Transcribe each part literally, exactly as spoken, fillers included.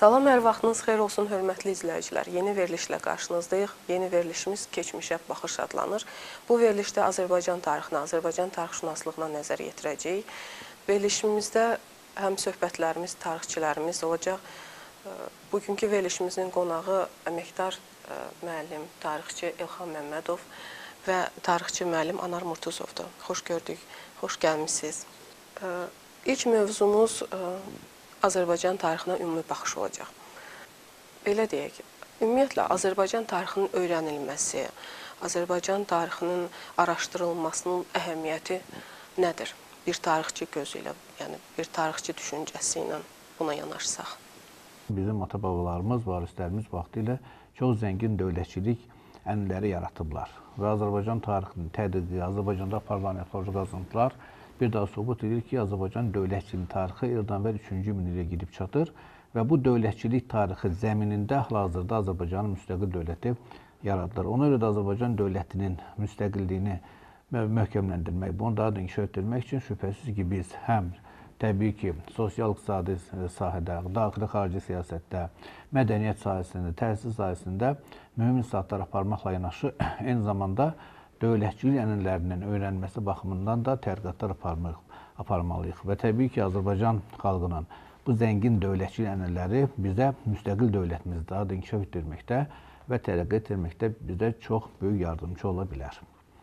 Salam, hər vaxtınız xeyir olsun, hörmətli izləyicilər. Yeni verilişlə qarşınızdayıq. Yeni verilişimiz Keçmişə Baxış adlanır. Bu verilişdə Azərbaycan tarixinə, Azərbaycan tarixşünaslığına nəzər yetirəcəyik. Verilişimizdə həm söhbətlərimiz, tarixçilərimiz olacaq. Bugünkü verilişimizin qonağı əməkdar müəllim, tarixçi İlham Məmmədov və tarixçi müəllim Anar Murtuzovdur. Xoş gördük, xoş gəlmişsiniz. İlk mövzumuz Azərbaycan tarixinə ümumi baxış olacaq. Belə deyək, ümumiyyətlə Azərbaycan tarixinin öyrənilməsi, Azərbaycan tarixinin araşdırılmasının əhəmiyyəti nədir? Bir tarixçi gözü ilə, yəni bir tarixçi düşüncəsi ilə buna yanaşsaq. Bizim ata-babalarımız, varislərimiz vaxtı ilə çox zəngin dövlətçilik ənənələri yaratıblar. Və Azərbaycan tarixinin tədqiqi, Azərbaycanda aparılan arxeoloji qazıntılar bir daha sübut edir ki, Azərbaycan dövlətçilik tarixi eradan əvvəl üçüncü minilliyə gedib çatır və bu dövlətçilik tarixi zəminində hal-hazırda Azərbaycanın müstəqil dövləti yaradılır. Ona görə də Azərbaycan dövlətinin müstəqilliyini möhkəmləndirmək, bunu daha da inkişaf etdirmək üçün şübhəsiz ki, biz həm təbii ki, sosial-iqtisadi sahədə, daxili-xarici siyasətdə, mədəniyyət sahəsində, təhsil sahəsində mühüm islahatlar aparmaqla yanaşı, eyni zamanda dövlətçilik ənənələrinin öyrənməsi baxımından da tədqiqatlar aparmalıyıq. Və təbii ki, Azərbaycan xalqının bu zəngin dövlətçilik ənənələri bizə müstəqil dövlətimizi daha da inkişaf etdirməkdə və tərəqqi etdirməkdə bizə çox böyük yardımcı ola bilər.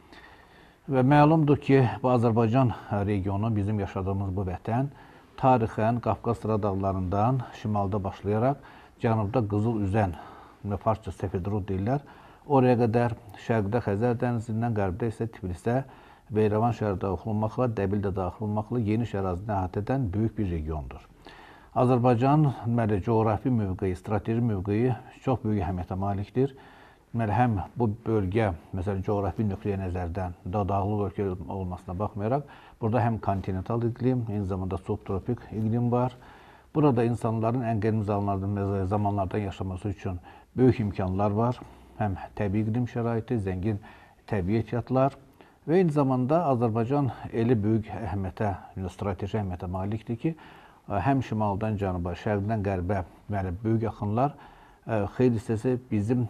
Və məlumdur ki, bu Azərbaycan regionu, bizim yaşadığımız bu vətən, tarixən Qafqaz Sıra dağlarından şimalda başlayaraq, cənubda Qızıl Üzən və farsça Sefidrud deyirlər, oraya qədər şərqdə Xəzər dənizindən, qərbdə isə Tiflisə və İrəvan şəhəri daxil olmaqla, Dəbil də daxil olmaqla geniş ərazini əhatə edən böyük bir regiondur. Azərbaycan deməli, coğrafi mövqeyi, strateji mövqeyi çox böyük əhəmiyyətə malikdir. Deməli, həm bu bölgə, məsələn, coğrafi nöqteyi nəzərdən dağlıq ölkə olmasına baxmayaraq, burada həm kontinental iqlim, eyni zamanda subtropik iqlim var. Burada insanların ən qədim zamanlardan yaşaması üçün böyük imkanlar var. Həm təbii iqlim şəraiti, zəngin təbii ehtiyatlar və eyni zamanda Azərbaycan elə böyük əhəmiyyətə, strateji əhəmiyyətə malikdir ki, həm şimaldan cənuba, şərqdən qərbə böyük yaxınlar xeyli hissəsi bizim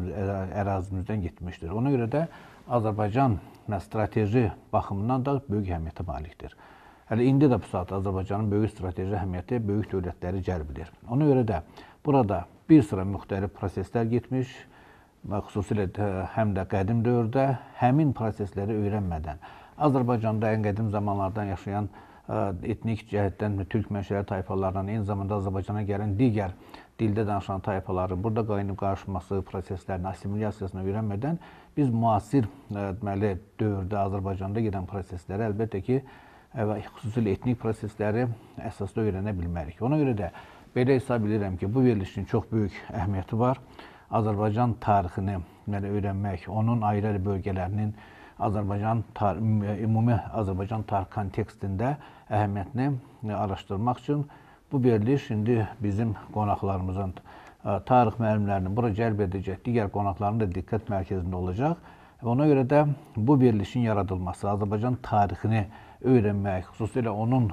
ərazimizdən getmişdir. Ona görə də Azərbaycan strateji baxımından da böyük əhəmiyyətə malikdir. Hələ indi də bu saat Azərbaycanın böyük strateji əhəmiyyəti böyük dövlətləri cəlb edir. Ona görə də burada bir sıra müxtəlif proseslər getmiş, xüsusilə həm də qədim dövrdə həmin prosesləri öyrənmədən Azərbaycanda ən qədim zamanlardan yaşayan etnik cəhətdən türk mənşəli tayfalarla, eyni zamanda Azərbaycana gələn digər dildə danışan tayfaların burada qaynıb qarışması proseslərini, assimilyasiyasını öyrənmədən biz müasir deməli, dövrdə Azərbaycanda gedən prosesləri əlbəttə ki, xüsusilə etnik prosesləri əsasda öyrənə bilmərik. Ona görə də belə hesab edirəm ki, bu verilişin çox böyük əhəmiyyəti var. Azərbaycan tarixini öyrənmək, onun ayrı bölgələrinin Azərbaycan ümumi Azərbaycan tarix kontekstində əhəmiyyətini araşdırmaq üçün bu veriliş indi bizim qonaqlarımızın, tarix müəllimlərinin bura cəlb edəcək digər qonaqların da diqqət mərkəzində olacaq. Ona görə də bu verilişin yaradılması, Azərbaycan tarixini öyrənmək, xüsusilə onun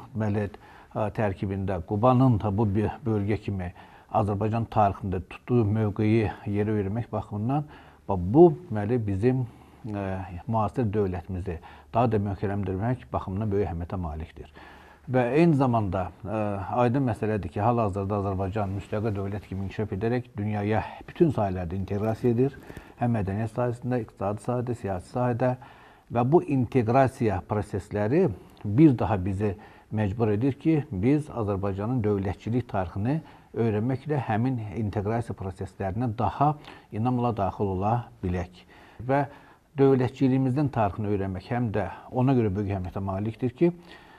tərkibində Qubanın bu bölgə kimi Azərbaycan tarixində tutduğu mövqeyi yeri öyrənmək baxımından bu bizim müasir dövlətimizi daha da möhkəmləndirmək baxımından böyük əhəmiyyətə malikdir. Və eyni zamanda aydın məsələdir ki, hal-hazırda Azərbaycan müstəqil dövlət kimi inkişaf edərək dünyaya bütün sahələrdə inteqrasiya edir. Həm mədəniyyət sahəsində, iqtisadi sahədə, siyasi sahədə və bu inteqrasiya prosesləri bir daha bizi məcbur edir ki, biz Azərbaycanın dövlətçilik tarixini öyrənməklə həmin inteqrasiya proseslərinə daha inamla daxil ola bilək. Və dövlətçiliyimizin tarixini öyrənmək həm də ona görə böyük əhəmiyyətə malikdir ki,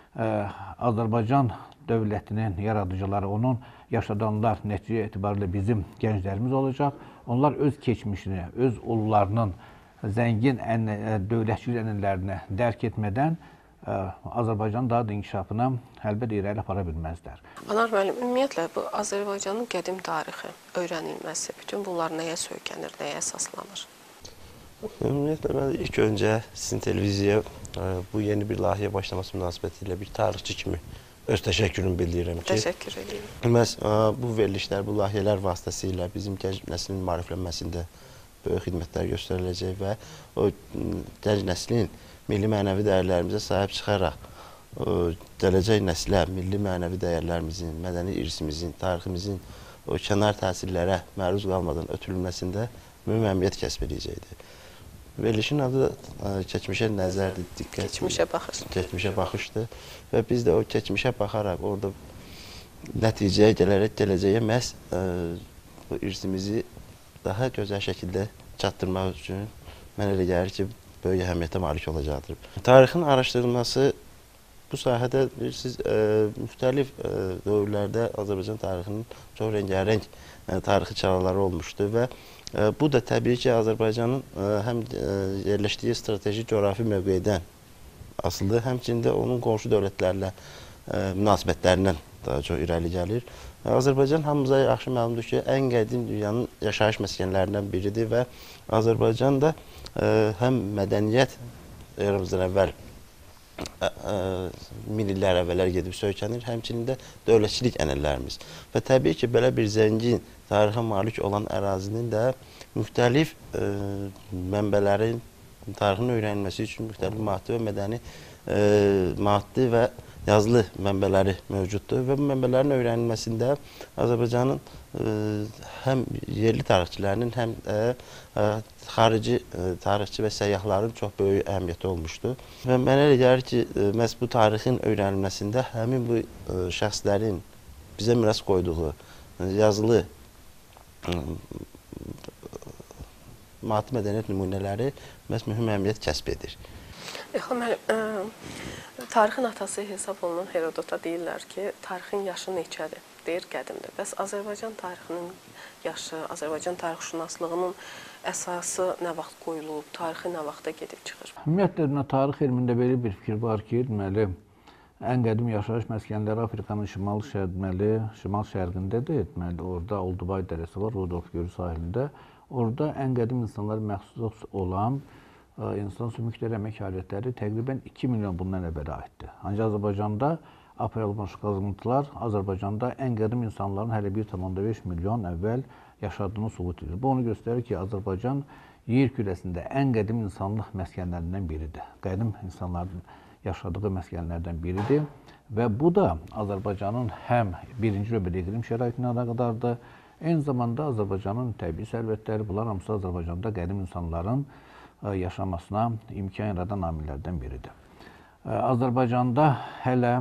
Azərbaycan dövlətinin yaradıcıları, onun yaşadanlar nəticə etibarilə bizim gənclərimiz olacaq. Onlar öz keçmişini, öz ulularının zəngin dövlətçilik ənənələrini dərk etmədən Azərbaycanın daha da inkişafına əlbəttə irəli apara bilməzlər. Anar müəllim, ümumiyyətlə bu Azərbaycanın qədim tarixi öyrənilməsi, bütün bunlar nəyə söykənir, nəyə əsaslanır? Ümumiyyətlə, mən ilk öncə sizin televiziyaya bu yeni bir layihəyə başlaması münasibətilə bir tarixçi kimi öz təşəkkürümü bildirirəm ki, Təşəkkür edirəm. məhz bu verilişlər, bu layihələr vasitəsilə bizim gənc nəslin maariflənməsində böyük xidmətlər göstəriləcək və o gənc nəslin milli mənəvi dəyərlərimizə sahib çıxaraq o, gələcək nəslə milli mənəvi dəyərlərimizin, mədəni irsimizin, tariximizin o kənar təsirlərə məruz qalmadan ötürülməsində mühüm əhəmiyyət kəsb edəcəkdir. Verilişin adı keçmişə nəzərdir, diqqət. Keçmişə baxış. Keçmişə baxışdır və biz də o keçmişə baxaraq orada nəticəyə gələrək gələcəyə məhz ə, bu irsimizi daha gözəl şəkildə çatdırmaq üçün mən elə gəlir ki, böyük əhəmiyyətə malik olacaqdır. Tarixin araşdırılması bu sahədə siz ə, müxtəlif ə, dövrlərdə Azərbaycan tarixinin çox rəngarəng ə, tarixi çağrıları olmuşdur və ə, bu da təbii ki, Azərbaycanın ə, həm ə, yerləşdiyi strateji coğrafi mövqedən asılıdır, həmçində onun qonşu dövlətlərlə ə, münasibətlərindən daha çox irəli gəlir. Azərbaycan hamımıza yaxşı məlumdur ki, ən qədim dünyanın yaşayış məskənlərindən biridir və Azərbaycan da ə, həm mədəniyyət eramızdan əvvəl ə, ə, min illər əvvəllər gedib söykənir, həmçinin də dövlətçilik ənənələrimiz. Və təbii ki, belə bir zəngin tarixə malik olan ərazinin də müxtəlif ə, mənbələrin tarixin öyrənilməsi üçün müxtəlif maddi və mədəni ə, maddi və yazılı mənbələri mövcuddur və bu mənbələrin öyrənilməsində Azərbaycanın ə, həm yerli tarixçilərinin, həm də ə, xarici ə, tarixçi və səyyahların çox böyük əhəmiyyəti olmuşdur. Və mənə elə gəlir ki, ə, məhz bu tarixin öyrənilməsində həmin bu ə, şəxslərin bizə miras qoyduğu ə, yazılı ə, maddi mədəniyyət nümunələri məhz mühüm əhəmiyyət kəsb edir. Elxan müəllim, tarixin atası hesab olunan Herodota deyirlər ki, tarixin yaşı neçədir, deyir qədimdir. Bəs Azərbaycan tarixinin yaşı, Azərbaycan tarixşünaslığının əsası nə vaxt qoyulub, tarixi nə vaxta gedib çıxır? Ümumiyyətlə, tarix elmində belə bir fikir var ki, deməli, ən qədim yaşayış məskənləri Afrikanın şimal, deməli, şimal şərqindədir. Deməli, orada Olduvay dərəsi var, Rodolf Gölü sahilində. Orada ən qədim insanlara məxsus olan insan sümükləri, əmək alətləri təqribən iki milyon bundan əvvələ aiddir. Ancaq Azərbaycanda aparılmış qazıntılar Azərbaycanda ən qədim insanların hələ bir tam beş milyon əvvəl yaşadığını sübut edir. Bu onu göstərir ki, Azərbaycan yer kürəsində ən qədim insanlıq məskənlərindən biridir. Qədim insanların yaşadığı məskənlərdən biridir və bu da Azərbaycanın həm birinci növbədə iqlim şəraitinə əlaqədardır, eyni zamanda Azərbaycanın təbii sərvətləri, bunlar hamısı Azərbaycanda qədim insanların yaşamasına imkan yaradan amillərdən biridir. Azərbaycanda hələ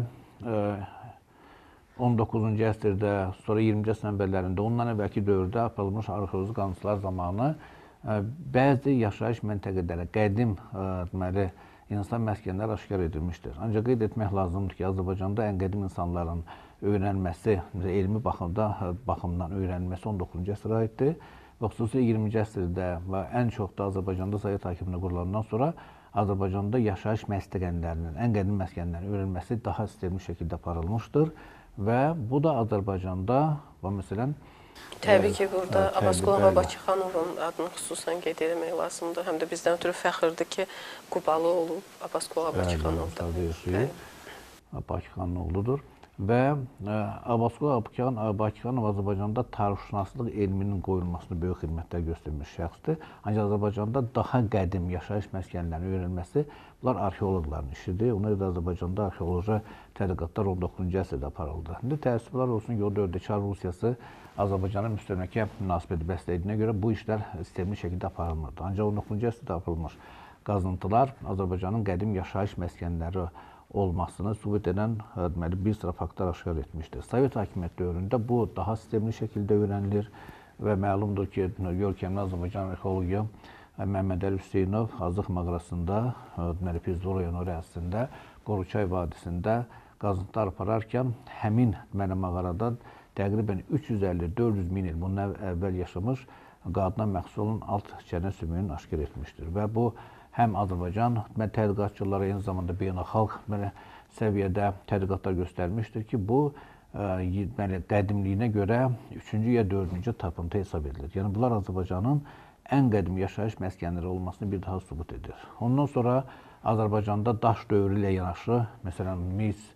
on doqquzuncu əsrdə, sonra iyirminci əsrin əvvəllərində, ondan əvvəlki dövrdə aparılmış arxeoloji qazıntılar zamanı bəzi yaşayış məntəqələri, qədim deməli, insan məskənləri aşkar edilmişdir. Ancaq qeyd etmək lazımdır ki, Azərbaycanda ən qədim insanların öyrənilməsi, elmi baxımda, baxımdan öyrənilməsi on doqquzuncu əsrə aiddir. Və xüsusi iyirminci əsrdə və ən çox da Azərbaycanda Sovet hakimiyyəti qurulandan sonra Azərbaycanda yaşayış məskənlərinin, ən qədim məskənlərin öyrənilməsi daha sistemli şəkildə aparılmışdır və bu da Azərbaycanda, və məsələn, təbii ki, burada Abbasqulu Bakıxanovun adını xüsusən qeyd etmək lazımdır. Həm də bizdən ötürü fəxirdir ki, Qubalı olub Abbasqulu Bakıxanovda. Bakıxanın oğludur. Və Abbasqulu Bakıxanov Azərbaycanda tarixşünaslıq elminin qoyulmasına böyük xidmətlər göstərmiş şəxsdir. Ancaq Azərbaycanda daha qədim yaşayış məskənlərinin öyrənilməsi bunlar arxeoloqların işidir. Ona görə Azərbaycanda arxeoloji tədqiqatlar on doqquzuncu əsrdə aparıldı. İndi təəssüflər olsun ki, o dövrdə Çar Rusiyası Azərbaycanın müstəmləkə münasibəti bəslədiyinə görə bu işlər sistemli şəkildə aparılmırdı. Ancaq on doqquzuncu əsrdə aparılmış qazıntılar Azərbaycanın qədim yaşayış məskənləri olmasını sübut edən deməli, bir sıra faktlar aşkar etmişdir. Sovet hakimiyyəti dövründə bu daha sistemli şəkildə öyrənilir və məlumdur ki, görkəmli Azərbaycan arxeologu Məhəmməd Əli Hüseynov Azıq mağarasında, deməli, Pizdor rayonu ərazisində, Qoruçay vadisində qazıntılar apararkən həmin deməli, mağarada təqribən üç yüz əlli dörd yüz min il bundan əvvəl yaşamış qadına məxsus olan alt çənə sümüyünü aşkar etmişdir və bu həm Azərbaycan tədqiqatçıları, eyni zamanda beynəlxalq səviyyədə tədqiqatlar göstərmişdir ki, bu qədimliyinə görə üçüncü ya dördüncü tapıntı hesab edilir. Yəni, bunlar Azərbaycanın ən qədim yaşayış məskənləri olmasını bir daha sübut edir. Ondan sonra Azərbaycanda daş dövrü ilə yanaşı, məsələn, mis,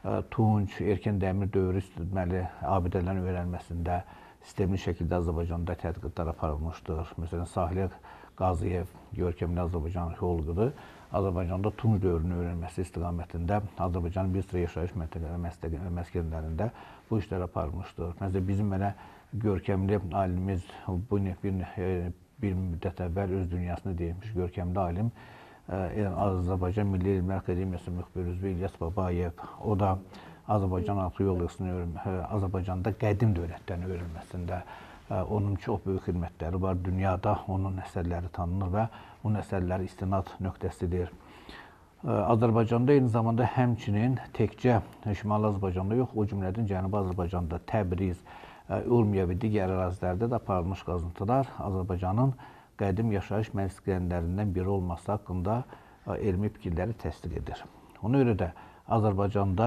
Tunç, erkən dəmir dövrü deməli abidələrin öyrənməsində sistemli şəkildə Azərbaycanda tədqiqatlar aparılmışdır. Məsələn, Sahilə Qaziyev görkəmli Azərbaycan arxeoloqudur. Azərbaycanda Tunç dövrünün öyrənməsi istiqamətində Azərbaycanın bir sıra yaşayış məskənlərində bu işlər aparılmışdır. Məsələn, bizim elə görkəmli alimimiz bu bir, bir müddət əvvəl öz dünyasını deyilmiş görkəmli alim Azərbaycan Milli Elmlər Akademiyası müxbir üzvü İlyas Babayev. O da Azərbaycan arxeoloqiyasının Azərbaycanda qədim dövlətlərin öyrənməsində onun çox böyük xidmətləri var. Dünyada onun əsərləri tanınır və onun əsərləri istinad nöqtəsidir. Azərbaycanda eyni zamanda həmçinin təkcə Şimali Azərbaycanda yox, o cümlədən Cənubi Azərbaycanda Təbriz, Urmiya və digər ərazilərdə də aparılmış qazıntılar Azərbaycanın qədim yaşayış məskənlərindən biri olması haqqında elmi fikirləri təsdiq edir. Ona görə də Azərbaycanda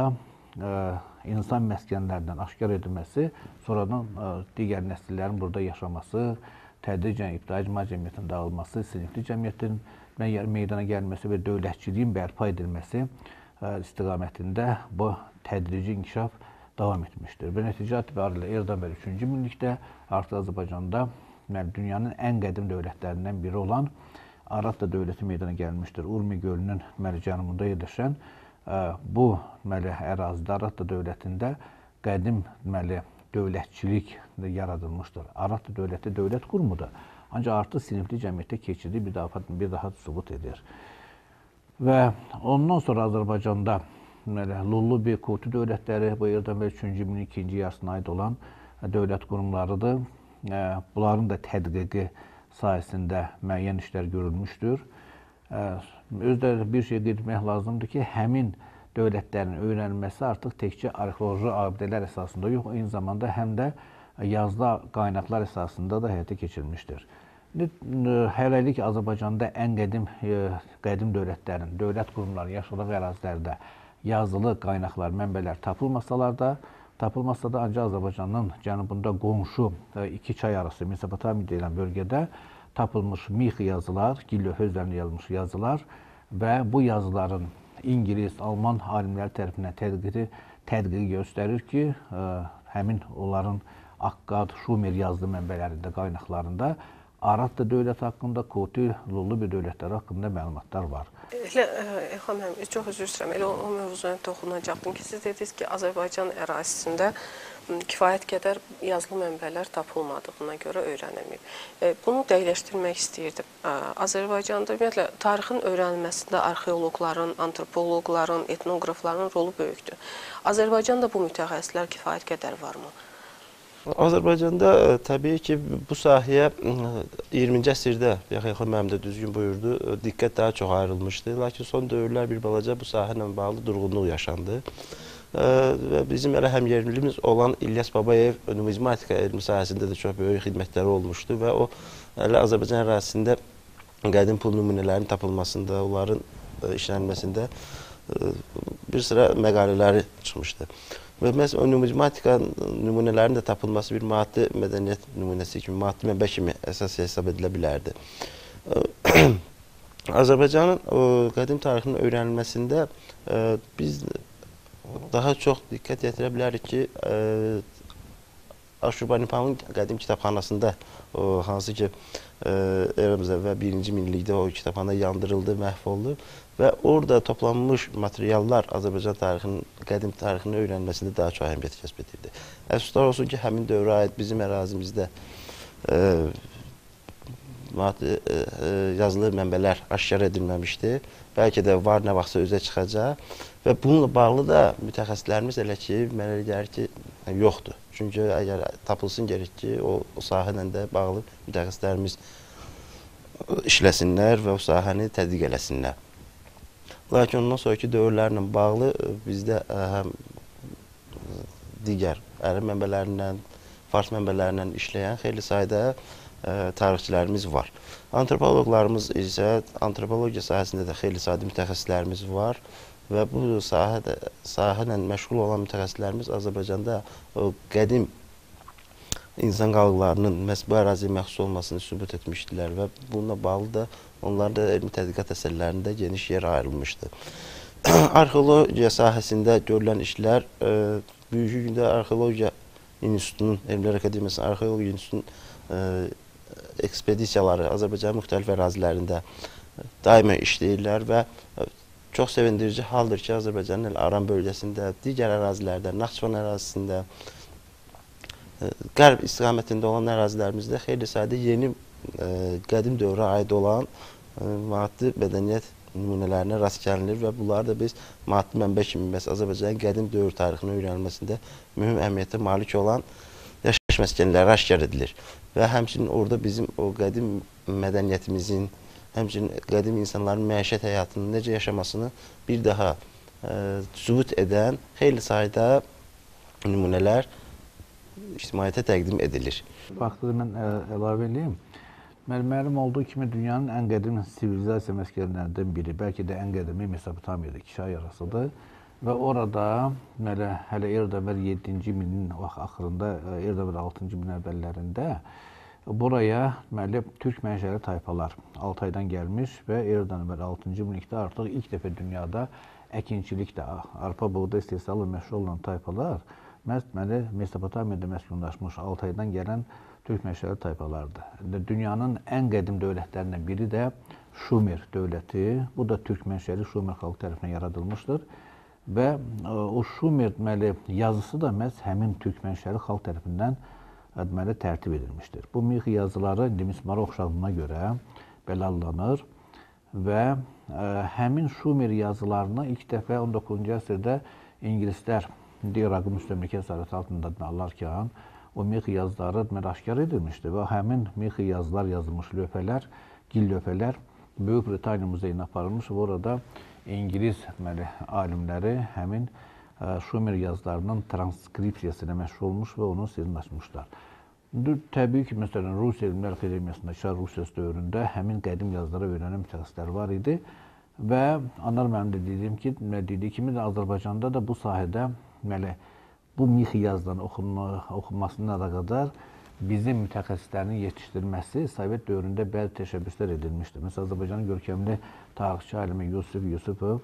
insan məskənlərindən aşkar edilməsi, sonradan digər nəsillərin burada yaşaması, tədricən ibtidai icma cəmiyyətinin dağılması, sinifli cəmiyyətin meydana gəlməsi və dövlətçiliyin bərpa edilməsi istiqamətində bu tədrici inkişaf davam etmişdir. Və nəticə etibarilə Erdan bəy üçüncü minillikdə artıq Azərbaycanda dünyanın ən qədim dövlətlərindən biri olan Arapda dövləti meydana gəlmişdir. Urmi gölünün cənubunda yerləşən bu ərazidə Arapda dövlətində qədim dövlətçilik yaradılmışdır. Arapda dövləti dövlət qurumudur. Ancaq artıq sinifli cəmiyyətə keçidi bir daha, bir daha sübut edir. Və ondan sonra Azərbaycanda Lullubi, Kuti dövlətləri bu Erdan bəy üçüncü minilliyin ikinci yarısına aid olan dövlət qurumlarıdır. Bunların da tədqiqi sayəsində müəyyən işlər görülmüşdür. Özdə bir şey qeyd etmək lazımdır ki, həmin dövlətlərin öyrənilməsi artıq təkcə arxeoloji abidələr əsasında yox, eyni zamanda həm də yazılı qaynaqlar əsasında da həyata keçirilmişdir. Hələlik Azərbaycanda ən qədim, qədim dövlətlərin, dövlət qurumları yaşadığı ərazilərdə yazılı qaynaqlar, mənbələr tapılmasalar da, tapılmasa da ancaq Azərbaycanın cənubunda qonşu iki çay arası Mesopotamiya deyilən bölgədə tapılmış mix yazılar, gil lövhə üzərində yazılmış yazılar və bu yazıların İngilis, Alman alimləri tərəfindən tədqiqi, tədqiqi göstərir ki, həmin onların Akkad, Şumer yazılı mənbələrində, qaynaqlarında Arapda dövlət haqqında, Kuti, Lullubi dövlətləri haqqında məlumatlar var. Elə, Elxan müəllim, çox üzr istəyirəm, elə o mövzuya toxunacaqdım ki, siz dediniz ki, Azərbaycan ərazisində kifayət qədər yazılı mənbələr tapılmadığına görə öyrənilməyib. Bunu dəqiqləşdirmək istəyirdim. Azərbaycanda ümumiyyətlə tarixin öyrənilməsində arxeoloqların, antropoloqların, etnoqrafların rolu böyükdür. Azərbaycanda bu mütəxəssislər kifayət qədər varmı? Azərbaycanda təbii ki, bu sahəyə iyirminci əsrdə, Elxan müəllim də düzgün buyurdu, diqqət daha çox ayrılmışdı. Lakin son dövrlər bir balaca bu sahə ilə bağlı durğunluq yaşandı. Və bizim elə həmyerlimiz olan İlyas Babayev numizmatika elmi sahəsində də çox böyük xidmətləri olmuşdu və o elə Azərbaycan ərazisində qədim pul nümunələrinin tapılmasında, onların işlənməsində bir sıra məqalələri çıxmışdı. Və məhz o numizmatika nümunələrinin də tapılması bir maddi mədəniyyət nümunəsi kimi, maddi mənbə kimi əsas hesab edilə bilərdi. Azərbaycanın qədim tarixinin öyrənilməsində biz daha çox diqqət yetirə bilərik ki, Aşurbanipalın qədim kitabxanasında, hansı ki, eramızda və birinci minillikdə o kitabxana yandırıldı, məhv oldu və orada toplanmış materiallar Azərbaycan tarixinin, qədim tarixinin öyrənməsində daha çox əhəmiyyət kəsb edirdi. Əfsuslar olsun ki, həmin dövrə aid bizim ərazimizdə yazılı mənbələr aşkar edilməmişdi. Bəlkə də var, nə vaxtsa üzə çıxacaq və bununla bağlı da mütəxəssislərimiz elə ki, mənə elə gəlir ki, yoxdur. Çünki əgər tapılsın gerək ki, o, o sahə ilə də bağlı mütəxəssislərimiz işləsinlər və o sahəni tədqiq eləsinlər. Lakin ondan sonraki dövrlərlə bağlı bizdə həm digər ərəb mənbələrindən, fars mənbələrindən işləyən xeyli sayda tarixçilərimiz var. Antropoloqlarımız isə antropologiya sahəsində də xeyli sayda mütəxəssislərimiz var və bu sahə, sahə ilə məşğul olan mütəxəssislərimiz Azərbaycanda o qədim insan qalıqlarının məhz bu əraziyə məxsus olmasını sübut etmişdilər və bununla bağlı da onlar da elmi tədqiqat əsərlərində geniş yer ayrılmışdı. arxeologiya sahəsində görülən işlər bugünkü gündə Arxeologiya İnstitutunun, Elmlər Akademiyasının Arxeologiya İnstitutunun ekspedisiyaları Azərbaycanın müxtəlif ərazilərində daima işləyirlər və çox sevindirici haldır ki, Azərbaycanın Aran bölgəsində, digər ərazilərdə, Naxçıvan ərazisində, qərb istiqamətində olan ərazilərimizdə xeyli sayda yeni qədim dövrə aid olan maddi mədəniyyət nümunələrinə rast gəlinir və bunları da biz maddi mənbə kimi bəs Azərbaycanın qədim dövr tarixinin öyrənilməsində mühüm əhəmiyyətə malik olan yaşayış məskənləri aşkar edilir. Və həmçinin orada bizim o qədim mədəniyyətimizin, həmçinin qədim insanların məişət həyatının necə yaşamasını bir daha sübut edən xeyli sayda nümunələr ictimaiyyətə təqdim edilir. Vaxtı mən əlavə edeyim. Məlum olduğu kimi dünyanın ən qədim sivilizasiya məskənlərindən biri, bəlkə də ən qədimi Mesopotamiyada, Kişay arasıdır. Və orada mələ, hələ Eradan yeddinci minin axırında, Eradan altıncı min əvvəllərində buraya mələ, türk mənşəli tayfalar Altaydan gəlmiş və Eradan altıncı minlikdə artıq ilk dəfə dünyada əkinçilikdə, arpa buğda istehsalı məşğul olan tayfalar məhz Mesopotamiyada məskunlaşmış Altaydan gələn türk mənşəli tayfalardır. Dünyanın ən qədim dövlətlərindən biri də Şumer dövləti. Bu da türk mənşəli Şumer xalqı tərəfindən yaradılmışdır. Və o Şumer deməli, yazısı da məhz həmin türk mənşəli xalq tərəfindən deməli, tərtib edilmişdir. Bu mixi yazıları indi mismara oxşadığına görə belə adlanır və ə, həmin Şumer yazılarını ilk dəfə on doqquzuncu əsrdə İngilislər İraqı müstəmləkə əsarəti altında alarkən o mixi yazıları deməli, aşkar edilmişdir və həmin mixi yazılar yazılmış lövhələr, gil lövhələr Böyük Britaniya muzeyinə aparılmış və orada İngiliz deməli, alimləri həmin ə, Şumer yazılarının transkripsiyasına məşğul olmuş və onu sirləşmişlər. Təbii ki, məsələn, Rusiya Elmlər Akademiyasında, Çar Rusiyası dövründə həmin qədim yazılara öyrənən mütəxəssislər var idi və onlar mənim də dediyim ki, dediyi kimi də Azərbaycanda da bu sahədə deməli, bu mixi yazıların oxunma, oxunmasına da qədər bizim mütəxəssislərin yetişdirilməsi Sovet dövründə bəzi təşəbbüslər edilmişdir. Məsələn, Azərbaycanın görkəmli tarixçi alimi Yusif Yusifov,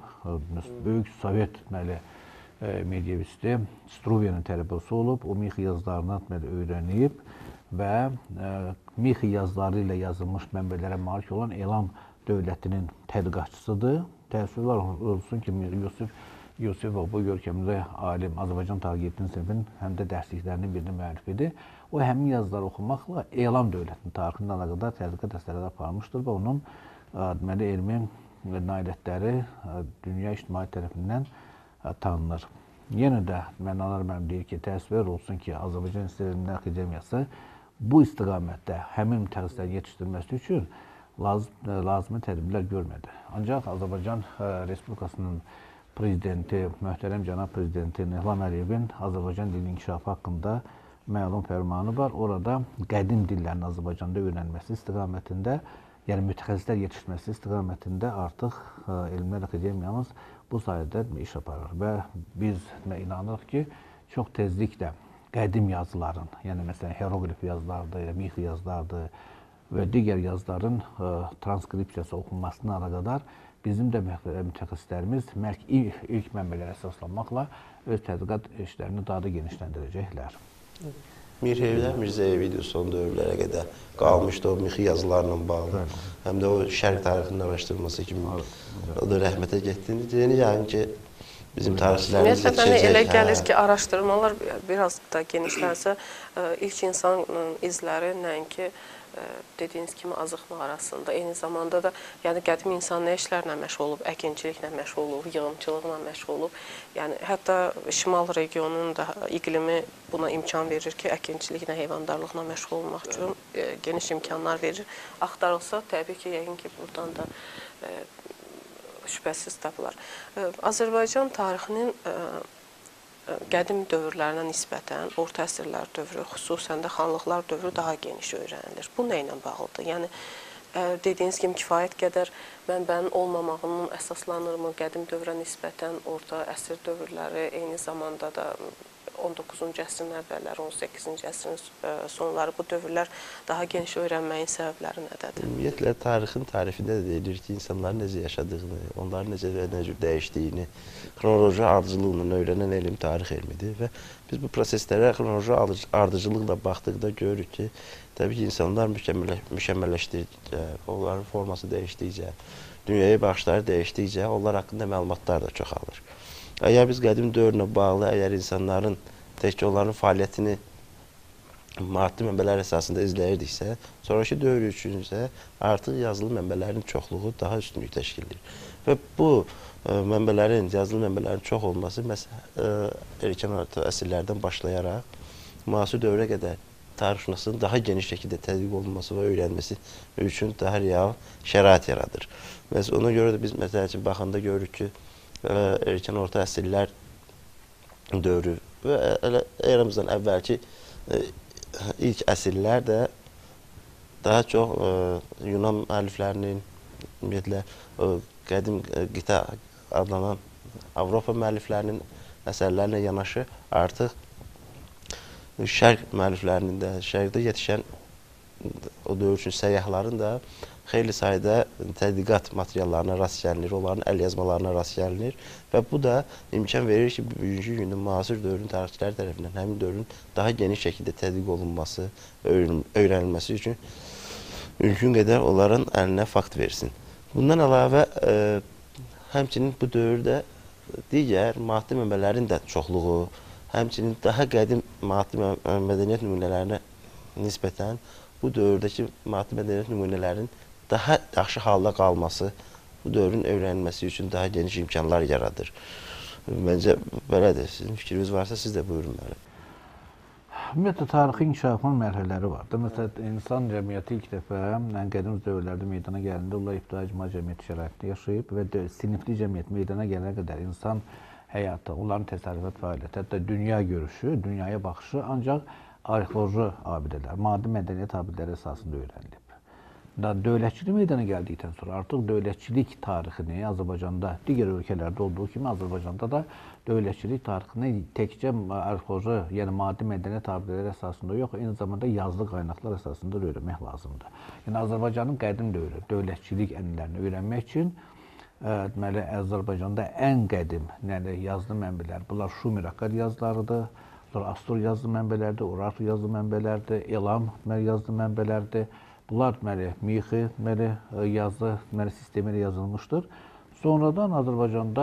böyük Sovet deməli, medievisti, Struviyanın tələbəsi olub, o mixi yazılarını deməli, öyrənib və e, mixi yazıları ilə yazılmış mənbələrə malik olan Elam dövlətinin tədqiqatçısıdır. Təəssüflər olsun ki, Yusif Yusifov bu görkəmli alim Azərbaycan tarixi yeddinci sinifin həm də dərsliklərinin birinin müəllifidir. O həmin yazıları oxumaqla Elam dövlətinin tarixinin əlaqədar tədqiqat əsərləri aparmışdır və onun deməli elmi nailiyyətləri dünya ictimaiyyəti tərəfindən tanınır. Yenə də mənalar mənim deyir ki, təəssüflər olsun ki, Azərbaycan Elmlər Akademiyası bu istiqamətdə həmin mütəxəssislərin yetişdirilməsi üçün lazım, lazımi tədbirlər görmədi. Ancaq Azərbaycan Respublikasının prezidenti, möhtərəm cənab prezidenti İlham Əliyevin Azərbaycan dilinin inkişafı haqqında məlum fərmanı var. Orada qədim dillərin Azərbaycanda öyrənilməsi istiqamətində, yəni mütəxəssislər yetişdirməsi istiqamətində artıq Elmlər Akademiyamız bu sayədə iş aparır və biz inanırıq ki, çox tezliklə qədim yazıların, yəni məsələn hieroqlif yazılardır, mixi yazılardır və digər yazıların transkripsiyası oxunmasına əlaqədar bizim də mütəxəssislərimiz ilk, ilk mənbələrə əsaslanmaqla öz tədqiqat işlərini daha da genişləndirəcəklər. Mirheyvlər Mirzəyev son dövrlərə qədər qalmışdı o mixi yazılarla bağlı. Bəli. Həm də o şərq tarixinin araşdırılması kimi o da rəhmətə getdiyini deyir. Yəni ki, bizim tarixçilərimiz yetişəcək. Mənə elə gəlir ki, araşdırmalar biraz da genişlənsə, ilk insanın izləri nəinki dediyiniz kimi Azıq mağarasında, eyni zamanda da yəni qədim insan nə işlərlə məşğul olub, əkinçiliklə məşğul olub, yığımçılıqla məşğul olub. Yəni hətta şimal regionunun da iqlimi buna imkan verir ki, əkinçiliklə, heyvandarlıqla məşğul olmaq üçün e, geniş imkanlar verir. Axtarılsa, təbii ki, yəqin ki, buradan da e, şübhəsiz tapılar. E, Azərbaycan tarixinin e, qədim dövrlərinə nisbətən orta əsrlər dövrü, xüsusən də xanlıqlar dövrü daha geniş öyrənilir. Bu nə ilə bağlıdır? Yəni, dediyiniz kimi kifayət qədər mənbənin olmamağının əsaslanırmı qədim dövrə nisbətən orta əsr dövrləri, eyni zamanda da on doqquzuncu əsrin əvvəlləri, on səkkizinci əsrin sonları bu dövrlər daha geniş öyrənməyin səbəbləri nədədir? Ümumiyyətlə, tarixin tarifində də deyilir ki, insanların necə yaşadığını, onların necə və necə dəyişdiyini, xronoloji ardıcılıqla öyrənən elm tarix elmidir və biz bu proseslərə xronoloji ardıcılıqla baxdıqda görürük ki, təbii ki, insanlar mükəmməlləşdikcə, onların forması dəyişdikcə, dünyaya baxışları dəyişdikcə, onlar haqqında məlumatlar da çoxalır. Əgər biz qədim dövrlə bağlı, əgər insanların təkcə onların fəaliyyətini maddi mənbələr əsasında izləyirdiksə, sonraki dövr üçün isə artıq yazılı mənbələrin çoxluğu daha üstünlük təşkil edir. Və bu ə, mənbələrin, yazılı mənbələrin çox olması erkən orta əsrlərdən başlayaraq müasir dövrə qədər tarixşünaslığın daha geniş şəkildə tədqiq olunması və öyrənməsi üçün daha real şərait yaradır. Məsələn, ona görə də biz məsəl üçün baxanda görürük ki, erkən orta əsrlər dövrü və eramızdan əvvəlki ilk əsrlər də daha çox Yunan müəlliflərinin, ümumiyyətlə qədim qitə adlanan Avropa müəlliflərinin əsərlərinə yanaşı artıq şərq müəlliflərinin də, şərqdə yetişən o dövr üçün səyyahların da xeyli sayda tədqiqat materiallarına rast gəlinir, onların əl yazmalarına rast gəlinir və bu da imkan verir ki, bugünkü gündə müasir dövrün tarixçiləri tərəfindən həmin dövrün daha geniş şəkildə tədqiq olunması, öyrənilməsi üçün mümkün qədər onların əlinə fakt versin. Bundan əlavə, ə, həmçinin bu dövrdə digər maddi mənbələrin də çoxluğu, həmçinin daha qədim maddi mədəniyyət nümunələrinə nisbətən bu dövrdəki maddi mədəniyyət nümunələrinin daha yaxşı halda qalması bu dövrün öyrənilməsi üçün daha geniş imkanlar yaradır. Məncə belədir. Sizin fikriniz varsa siz də buyurun mənə. Ümumiyyətlə, tarixi inkişafın mərhələləri vardır. Məsələn, insan cəmiyyəti ilk dəfə qədim dövrlərdə meydana gəlində onlar ibtidai icma cəmiyyəti şəraitində yaşayıb və sinifli cəmiyyət meydana gələnə qədər insan həyatı, onların təsərrüfat fəaliyyəti, hətta dünya görüşü, dünyaya baxışı ancaq arxeoloji abidələr, maddi mədəniyyət abidələri əsasında öyrənilib. Dövlətçilik meydana gəldikdən sonra artıq dövlətçilik tarixini Azərbaycanda, digər ölkələrdə olduğu kimi Azərbaycanda da dövlətçilik tarixini təkcə arxeoloji, yəni maddi mədəniyyət abidələri əsasında yox, eyni zamanda yazılı qaynaqlar əsasında öyrənmək lazımdır. Yəni Azərbaycanın qədim dövrü, dövlətçilik ənənələrini öyrənmək üçün deməli, Azərbaycanda ən qədim yəni, yazılı mənbələr, bunlar Şumer akkad yazılarıdır, sonra Astur yazılı mənbələrdir, Urartu yazılı mənbələrdir, Elam yazılı mənbələrdir. Bunlar deməli, mixi deməli, yazılı deməli, sistemi ilə yazılmışdır. Sonradan Azərbaycanda,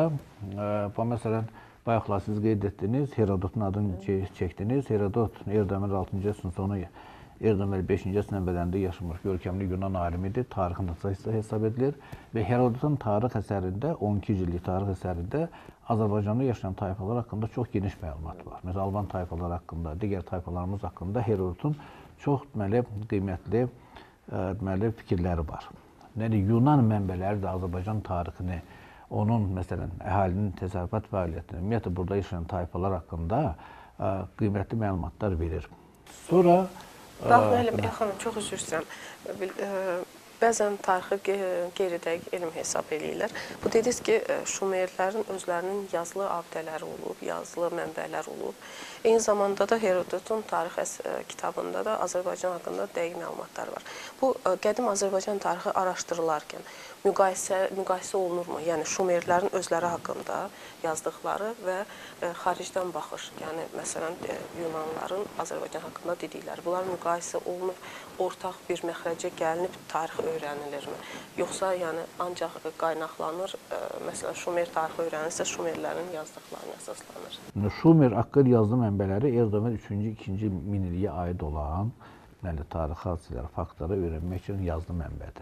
e, məsələn, bayaqlar siz qeyd etdiniz, Herodotun adını çəkdiniz. Herodot Eldəmir altıncı əsrin sonu, Eldəmir beşinci əsrin əvvəllərində yaşamış görkəmli Yunan alimidir, tarixin atası hesab edilir və Herodotun tarix əsərində, on iki cillik tarix əsərində Azərbaycanda yaşayan tayfalar haqqında çox geniş məlumat var. Məsələn, Alban tayfalar haqqında, digər tayfalarımız haqqında Herodotun çox deməli, qiymətli deməli, fikirləri var. Yəni, Yunan mənbələri də Azərbaycan tarixini, onun, məsələn, əhalinin təsərrüfat fəaliyyətini, ümumiyyətlə, burada yaşayan tayfalar haqqında ə, qiymətli məlumatlar verir. Sonra... Bax, müəllim, xanım, çox üzr istəyirəm. Bəzən tarixi qeyri-dəqiq elm hesab eləyirlər. Bu dediniz ki, Şumerlərin özlərinin yazılı abidələri olub, yazılı mənbələr olub. Eyni zamanda da Herodotun tarix kitabında da Azərbaycan haqqında dəqiq məlumatlar var. Bu, qədim Azərbaycan tarixi araşdırılarkən müqayisə, müqayisə olunurmu? Yəni, Şumerlərin özləri haqqında yazdıqları və xaricdən baxış, yəni, məsələn, Yunanların Azərbaycan haqqında dedikləri, bunlar müqayisə olunub, ortaq bir məxrəcə gəlinib tarix öyrənilirmi? Yoxsa yəni ancaq qaynaqlanır, ə, məsələn, Şumer tarixi öyrənilirsə, Şumerlərin yazdıqlarına əsaslanır. Şumer haqqında yazılı mənbələri Eldəmir üçüncü, ikinci minilliyə aid olan deməli, tarixi hadisələri, faktları öyrənmək üçün yazılı mənbədir.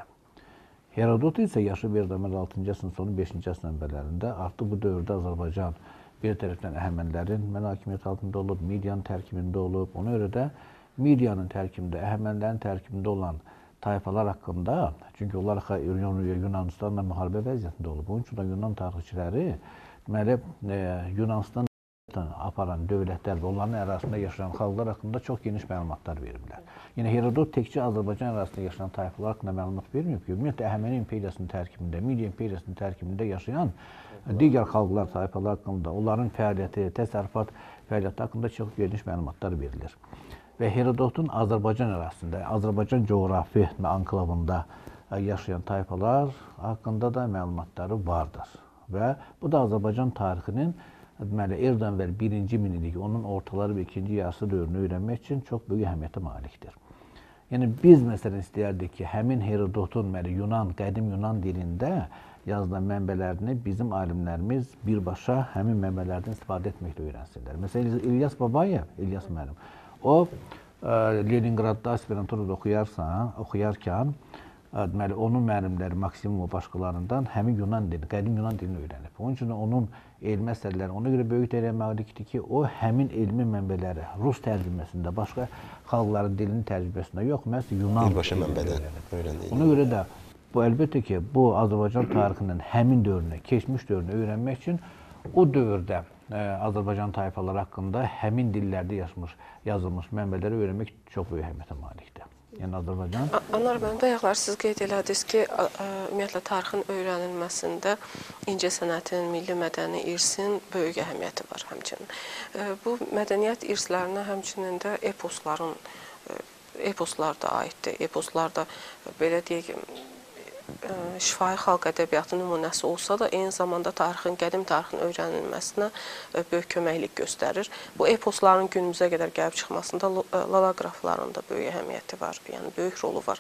Herodot isə yaşayıb Eldəmir altıncı əsrin sonu, beşinci əsrin əvvəllərində artıq bu dövrdə Azərbaycan bir tərəfdən Əhəmənilərin hakimiyyəti altında olub, Midiyanın tərkibində olub. Ona görə də Midiyanın tərkibində, Əhəmənilərin tərkibində olan tayfalar haqqında, çünki onlar Yunanistanla müharibə vəziyyətində olub. Bunun üçün də Yunan tarixçiləri deməli, Yunanistan aparan dövlətlər və onların ərazisində yaşayan xalqlar haqqında çox geniş məlumatlar veriblər. Yəni, Herodot təkcə Azərbaycan ərazisində yaşayan tayfalar haqqında məlumat verməyib ki, ümumiyyətlə, Əhəməni imperiyasının tərkibində, Midiya imperiyasının tərkibində yaşayan digər xalqlar, tayfalar haqqında, onların fəaliyyəti, təsərrüfat fəaliyyəti haqqında çox geniş məlumatlar verilir. Və Herodotun Azərbaycan ərazisində, Azərbaycan coğrafi anklavında yaşayan tayfalar haqqında da məlumatları vardır. Və bu da Azərbaycan tarixinin deməli, Eradan əvvəl birinci minillik, onun ortaları və ikinci yarısı dövrünü öyrənmək üçün çox böyük əhəmiyyətə malikdir. Yəni, biz məsələn istəyərdik ki, həmin Herodotun Yunan, qədim Yunan dilində yazılan mənbələrini bizim alimlərimiz birbaşa həmin mənbələrdən istifadə etməklə öyrənsinlər. Məsələn, İlyas Babayev, İlyas müəllim, o Leningradda aspiranturada oxuyarsan, oxuyarkən deməli, onun müəllimləri Maksimum və başqalarından həmin Yunan dili, qədim Yunan dilini öyrənib. Onun üçün onun elmi əsərləri ona görə böyük dəyərə malikdir ki, o həmin elmi mənbələri Rus tərcüməsində, başqa xalqların dilinin tərcüməsində yox, məhz Yunan dilbaşı mənbədən öyrəndik. Ona görə də bu əlbəttə ki, bu Azərbaycan tarixinin həmin dövrünə, keçmiş dövrünə öyrənmək üçün o dövrdə Azərbaycan tayfaları haqqında həmin dillərdə yazılmış, yazılmış mənbələri öyrənmək çox böyük əhəmiyyətə malikdir. Yəni Azərbaycan... Anar müəllim, bayaqlar siz qeyd elədiniz ki, ümumiyyətlə tarixin öyrənilməsində incəsənətin, milli mədəni irsin böyük əhəmiyyəti var həmçinin. Bu mədəniyyət irslərinə həmçinin də eposların, eposlar da aiddir. Eposlar da belə deyək, şifahi xalq ədəbiyyatı nümunəsi olsa da, eyni zamanda tarixin, qədim tarixin öyrənilməsinə böyük köməklik göstərir. Bu eposların günümüzə qədər gəlib çıxmasında lalaqrafların da böyük əhəmiyyəti var, yəni böyük rolu var.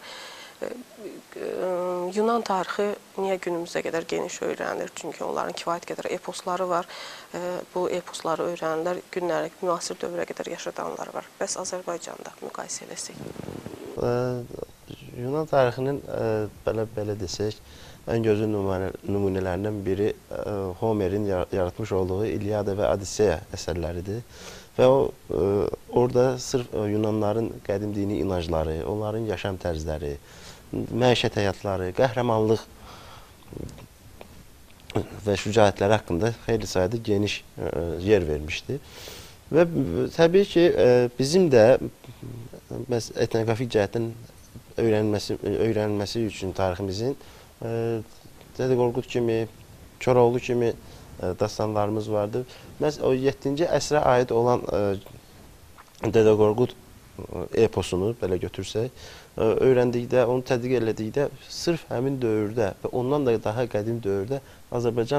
Yunan tarixi niyə günümüzə qədər geniş öyrənilir? Çünki onların kifayət qədər eposları var. Bu eposları öyrənilər, günlərik, müasir dövrə qədər yaşadanlar var. Bəs Azərbaycanda müqayisə eləsək? Yunan tarixinin, belə, belə desək, ən gözəl nümunələrindən biri Homerin yaratmış olduğu İlyada və Odiseya əsərləridir. Və o, orada sırf Yunanların qədim dini inancları, onların yaşam tərzləri, məişət həyatları, qəhrəmanlıq və şücaətləri haqqında xeyli sayıda geniş yer vermişdir. Və təbii ki, bizim də etnoqrafik cəhətdən öyrənilməsi, öyrənilməsi üçün tariximizin Dədə Qorqud kimi, Koroğlu kimi dastanlarımız vardır. Məhz o yeddinci əsrə aid olan Dədə Qorqud eposunu belə götürsək, öyrəndikdə, onu tədqiq elədikdə sırf həmin dövrdə və ondan da daha qədim dövrdə Azərbaycan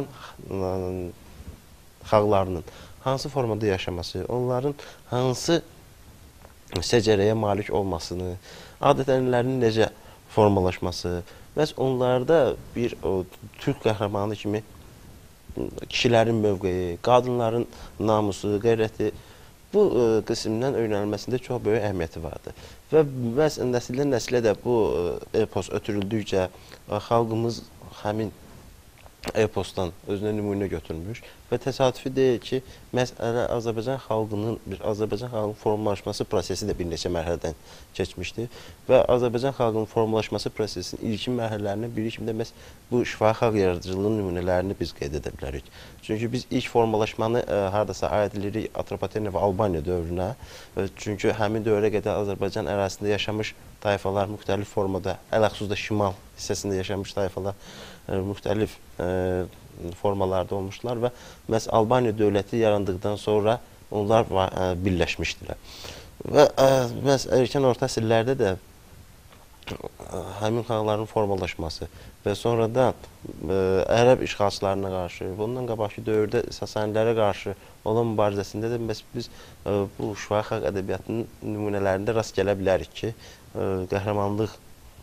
xalqlarının hansı formada yaşaması, onların hansı səcərəyə malik olmasını, adət-ənənələrinin necə formalaşması, məhz onlarda bir o, türk qəhrəmanı kimi kişilərin mövqeyi, qadınların namusu, qeyrəti bu ə, qismdən öyrənilməsində çox böyük əhəmiyyəti vardır. Və məhz nəsildən nəsilə də bu epos ötürüldükcə xalqımız həmin eposdan özünə nümunə götürmüş və təsadüfi deyil ki, məhz Azərbaycan xalqının, bir Azərbaycan xalqının formalaşması prosesi də bir neçə mərhələdən keçmişdir və Azərbaycan xalqının formalaşması prosesinin ilkin mərhələlərindən biri kimi də məhz bu şifahi xalq yaradıcılığının nümunələrini biz qeyd edə bilərik. Çünki biz ilk formalaşmanı ə, haradasa aid edirik Atropatena və Albaniya dövrünə, çünki həmin dövrə qədər Azərbaycan ərazisində yaşamış tayfalar müxtəlif formada, ələxüsus da şimal hissəsində yaşamış tayfalar ə, müxtəlif ə, formalarda olmuşlar və məhz Albaniya dövləti yarandıqdan sonra onlar ə, birləşmişdilər. Və ə, məhz erkən orta əsrlərdə də ə, həmin xalqların formalaşması və sonradan ə, ərəb işğalçılarına qarşı, bundan qabaqki dövrdə Sasanilərə qarşı olan mübarizəsində də məhz biz ə, bu şifahi xalq ədəbiyyatının nümunələrində rast gələ bilərik ki, ə, qəhrəmanlıq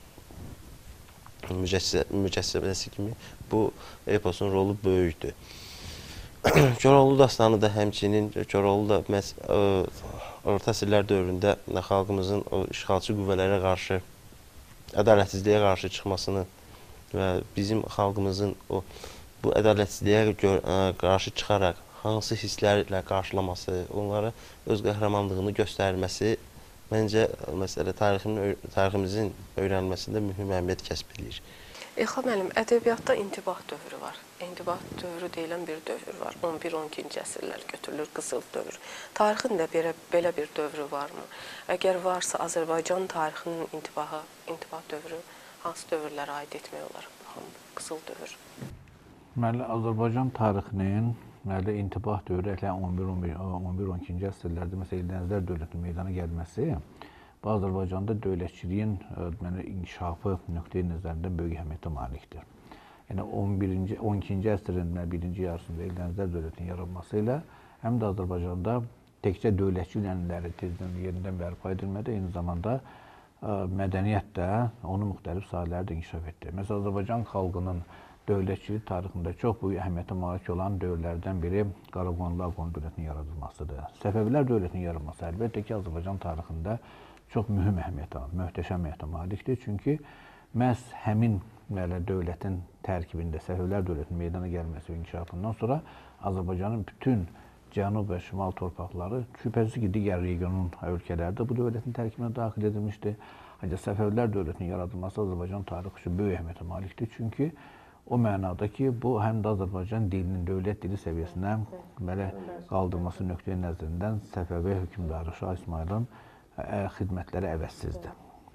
mücəssəməsi kimi bu eposun rolu böyükdür. Koroğlu dastanı da həmçinin, Koroğlu da məhz orta əsrlər dövründə xalqımızın o işğalçı qüvvələrə qarşı, ədalətsizliyə qarşı çıxmasını və bizim xalqımızın o bu ədalətsizliyə qarşı çıxaraq hansı hisslərlə qarşılaması, onlara öz qəhrəmanlığını göstərməsi məncə məsələ tariximizin öyrənilməsində mühüm əhəmiyyət kəsb edir. Elxan müəllim, ədəbiyyatda intibah dövrü var. İntibah dövrü deyilən bir dövr var. on bir on ikinci əsrlər götürülür, qızıl dövr. Tarixin də belə, belə bir dövrü varmı? Əgər varsa, Azərbaycan tarixinin intibahı, intibah dövrü hansı dövrlərə aid etmək olar? Qızıl dövr. Deməli, Azərbaycan tarixinin deməli, intibah dövrü on bir on ikinci əsrlərdə məsələn Eldənizlər dövlətinin meydana gəlməsi bu Azərbaycanda dövlətçiliyin deməli inkişafı nöqteyi nəzərindən böyük əhəmiyyətə malikdir. Yəni on birinci on ikinci əsrin birinci yarısında Eldənizlər dövlətinin yaranması ilə həm də Azərbaycanda təkcə dövlətçilik ənənələri tezdən yerindən bərpa edilmədi, eyni zamanda mədəniyyət də onun müxtəlif sahələrdə inkişaf etdi. Məsələn, Azərbaycan xalqının dövlətçilik tarixində çox böyük əhəmiyyətə malik olan dövrlərdən biri Qaraqoyunlu Ağqoyun dövlətinin yaradılmasıdır. Səfəvilər dövlətinin yaranması əlbəttə ki, Azərbaycan tarixində çox mühüm əhəmiyyətə, möhtəşəm əhəmiyyətə malikdir. Çünki məhz həmin dövlətin tərkibində Səfəvilər dövlətinin meydana gəlməsi və inkişafından sonra Azərbaycanın bütün cənub və şimal torpaqları şübhəsiz ki, digər regionun ölkələrdə bu dövlətin tərkibinə daxil edilmişdir. Ancaq Səfəvilər dövlətinin yaradılması Azərbaycan tarixi üçün böyük əhəmiyyətə malikdir. Çünki o mənada ki, bu həm də Azərbaycan dilinin dövlət dili səviyyəsinə belə qaldırması nöqteyi nəzərindən Səfəvi hökmdarı Şah İsmayılın xidmətləri əvəzsizdir.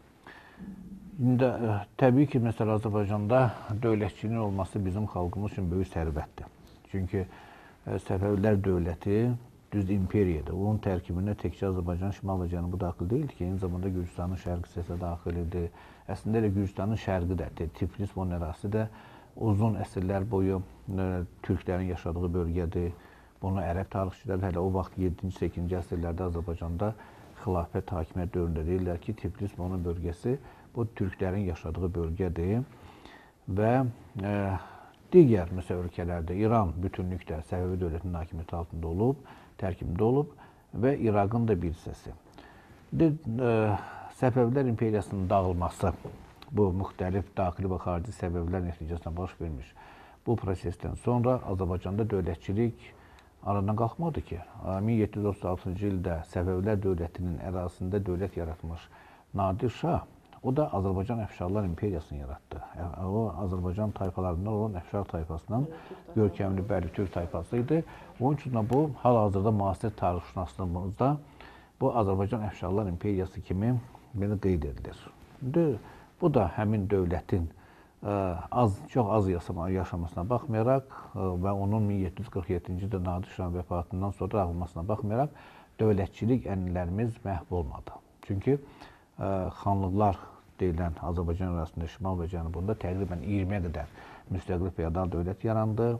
İndi təbii ki, məsələn, Azərbaycanda dövlətçiliyin olması bizim xalqımız üçün böyük sərvətdir. Çünki Səfəvilər dövləti düz imperiyadır. Onun tərkibində təkcə Azərbaycan şimal və cənubu daxil deyildi ki, eyni zamanda Gürcüstanın şərqi hissəsi daxil idi. Əslində elə Gürcüstanın şərqi də, Tiflis və ərazisi də uzun əsrlər boyu türklərin yaşadığı bölgədir. Bunu ərəb tarixçiləri hələ o vaxt yeddinci səkkizinci əsrlərdə Azərbaycanda xilafət hakimiyyət dövründə deyirlər ki, Tiflis və onun bölgəsi bu türklərin yaşadığı bölgədir və e, digər məsəl ölkələrdə İran bütünlükdə Səfəvi dövlətinin hakimiyyəti altında olub, tərkibində olub və İraqın da bir hissəsi. E, Səfəvilər imperiyasının dağılması bu müxtəlif daxili və xarici səbəblər nəticəsində baş vermiş. Bu prosesdən sonra Azərbaycanda dövlətçilik aradan qalxmadı ki, min yeddi yüz otuz altıncı ildə Səfəvilər dövlətinin ərazisində dövlət yaratmış Nadir Şah, o da Azərbaycan Əfşarlar imperiyasını yaratdı. O, Azərbaycan tayfalarından olan Əfşar tayfasının görkəmli bəli Türk tayfası idi. Onun üçün bu, hal-hazırda müasir tarixşünaslığımızda bu Azərbaycan Əfşarlar imperiyası kimi belə qeyd edilir. Bu da həmin dövlətin az, çox az yaşamasına baxmayaraq və onun min yeddi yüz qırx yeddinci ildə Nadir Şahın vəfatından sonra dağılmasına baxmayaraq dövlətçilik ənənələrimiz məhv olmadı. Çünki xanlıqlar deyilən Azərbaycan arasında şimal və cənubunda təqribən iyirmiyə qədər müstəqil feodal dövlət yarandı.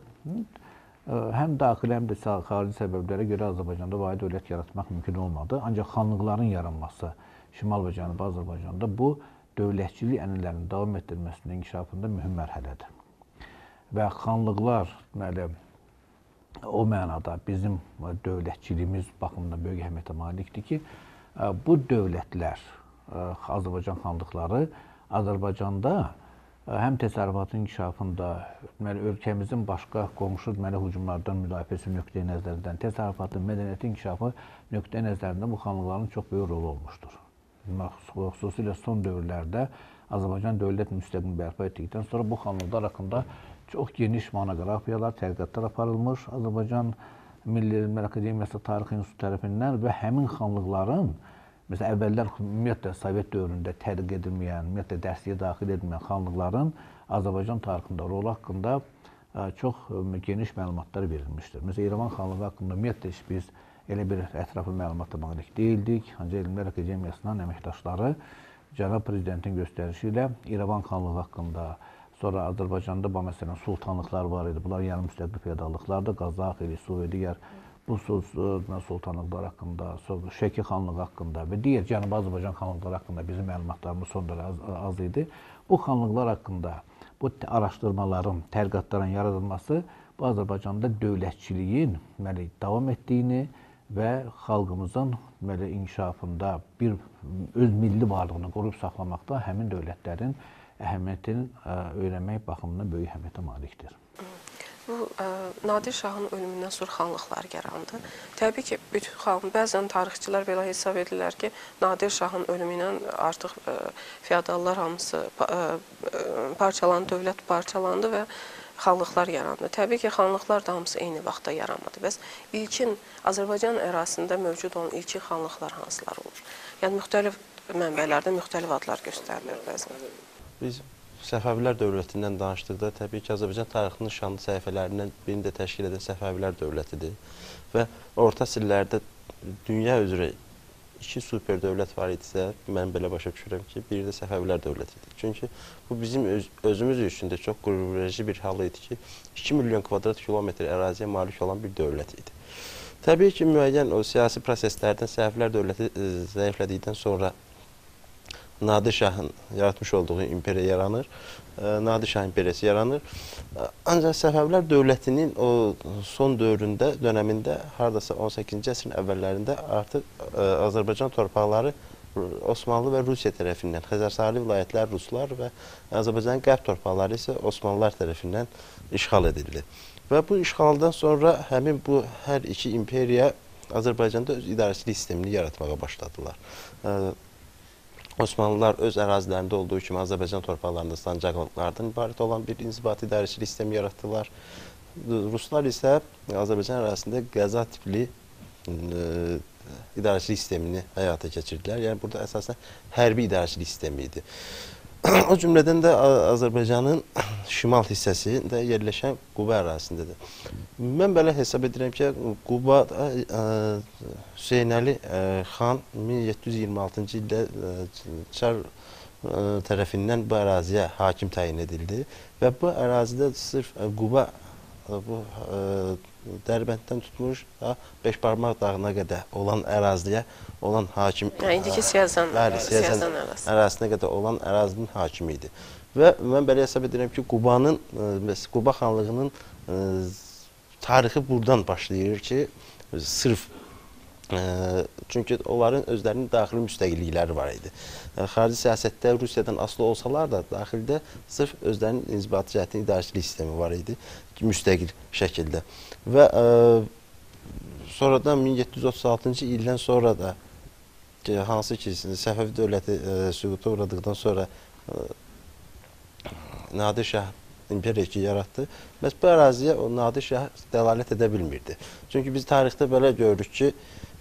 Həm daxili, həm də xarici səbəblərə görə Azərbaycanda vahid dövlət yaratmaq mümkün olmadı. Ancaq xanlıqların yaranması şimal və cənubi Azərbaycanda bu dövlətçilik ənənələrinin davam etdirilməsində inkişafında mühüm mərhələdir. Və xanlıqlar deməli, o mənada bizim dövlətçiliyimiz baxımından böyük əhəmiyyətə malikdir ki, bu dövlətlər, Azərbaycan xanlıqları Azərbaycanda həm təsərrüfatın inkişafında, deməli, ölkəmizin başqa qonşu deməli, hücumlardan müdafiəsi nöqteyi nəzərindən, təsərrüfatın, mədəniyyətin inkişafı nöqteyi nəzərindən bu xanlıqların çox böyük rolu olmuşdur. Xüsusilə son dövrlərdə Azərbaycan dövlət müstəqil bərpa etdikdən sonra bu xanlıqlar haqqında çox geniş monoqrafiyalar, tədqiqatlar aparılmış Azərbaycan Milli Elmlər Akademiyası Tarix İnstitutu tərəfindən və həmin xanlıqların, məsələn, əvvəllər ümumiyyətlə Sovet dövründə tədqiq edilməyən, ümumiyyətlə dərsliyə daxil edilməyən xanlıqların Azərbaycan tarixində rolu haqqında çox geniş məlumatlar verilmişdir. Məsələn, İrəvan xanlığı haqqında ümumiyyətlə biz elə bir ətraflı məlumata malik deyildik. Ancaq Elmlər Akademiyasının əməkdaşları Cənab Prezidentin göstərişi ilə İrəvan xanlığı haqqında, sonra Azərbaycanda məsələn sultanlıqlar var idi. Bunlar yarım müstəqil feodallıqlardır. Qazax, İlisu və digər bu sultanlıqlar haqqında, Şəki xanlığı haqqında və digər Cənubi Azərbaycan xanlıqları haqqında bizim məlumatlarımız son dərəcə az idi. Bu xanlıqlar haqqında bu araşdırmaların, tədqiqatların yaradılması bu Azərbaycanda dövlətçiliyin davam etdiyini və xalqımızın deməli, inkişafında bir öz milli varlığını qoruyub saxlamaqda həmin dövlətlərin əhəmiyyətini öyrənmək baxımından böyük əhəmiyyətə malikdir. Bu Nadir Şahın ölümündən sonra xanlıqlar yarandı. Təbii ki, bütün xalq, bəzən tarixçilər belə hesab edirlər ki, Nadir Şahın ölümü ilə artıq feodallar hamısı parçalandı, dövlət parçalandı və xanlıqlar yarandı. Təbii ki, xanlıqlar da hamısı eyni vaxtda yaranmadı. Bəs ilkin Azərbaycan ərazisində mövcud olan ilkin xanlıqlar hansılar olur? Yəni, müxtəlif mənbələrdə müxtəlif adlar göstərilir bəzən. Biz Səfəvilər dövlətindən danışdıqda təbii ki, Azərbaycan tarixinin şanlı səhifələrindən birini də təşkil edən Səfəvilər dövlətidir. Və orta əsrlərdə dünya üzrə iki super dövlət var idisə, mən belə başa düşürəm ki, biri də Səfəvilər dövlətidir. Çünki bu bizim öz, özümüz üçün də çox qürurverici bir hal idi ki, iki milyon kvadrat kilometr əraziyə malik olan bir dövlət idi. Təbii ki, müəyyən o siyasi proseslərdən Səfəvilər dövləti e, zəiflədikdən sonra Nadir Şahın yaratmış olduğu imperiya yaranır. Nadir Şah imperiyası yaranır. Ancaq Səfəvilər dövlətinin o son dövründə, dönəmində, hardasa on səkkizinci əsrin əvvəllərində artıq Azərbaycan torpaqları Osmanlı və Rusiya tərəfindən, Xəzərsahili vilayətlər Ruslar və Azərbaycanın qərb torpaqları isə Osmanlılar tərəfindən işğal edildi. Və bu işğaldan sonra həmin bu hər iki imperiya Azərbaycanda öz idarəçilik sistemini yaratmağa başladılar. Osmanlılar öz ərazilərində olduğu kimi Azərbaycan torpaqlarında sancaqlardan ibarət olan bir inzibati idarəçilik sistemi yaratdılar. Ruslar isə Azərbaycan ərazisində qəza tipli e, idarəçilik sistemini həyata keçirdilər. Yəni burada əsasən hərbi idarəçilik sistemi idi. O cümlədən də Azərbaycanın şimal hissəsində yerləşən Quba ərazisindədir. Mən belə hesab edirəm ki, Qubada Hüseynəli xan min yeddi yüz iyirmi altıncı ildə Çar tərəfindən bu əraziyə hakim təyin edildi və bu ərazidə sırf Quba bu Dərbənddən tutmuş Beşbarmaq dağına qədər olan əraziyə olan hakim, indiki Siyəzən ərazisinə qədər olan ərazinin hakimi idi. Və mən belə hesab edirəm ki, Qubanın, Quba xanlığının tarixi buradan başlayır ki, sırf çünki onların özlərinin daxili müstəqillikləri var idi. Xarici siyasətdə Rusiyadan asılı olsalar da, daxildə sırf özlərinin inzibati cəhətinin idarəçilik sistemi var idi, müstəqil şəkildə. Və ə, sonradan min yeddi yüz otuz altıncı ildən sonra da ki, hansı ki, Səfəvi dövləti ə, süquta uğradıqdan sonra ə, Nadir Şah imperiya yaratdı. Bəs bu əraziyə o Nadir Şah dəlalət edə bilmirdi. Çünki biz tarixdə belə görürük ki,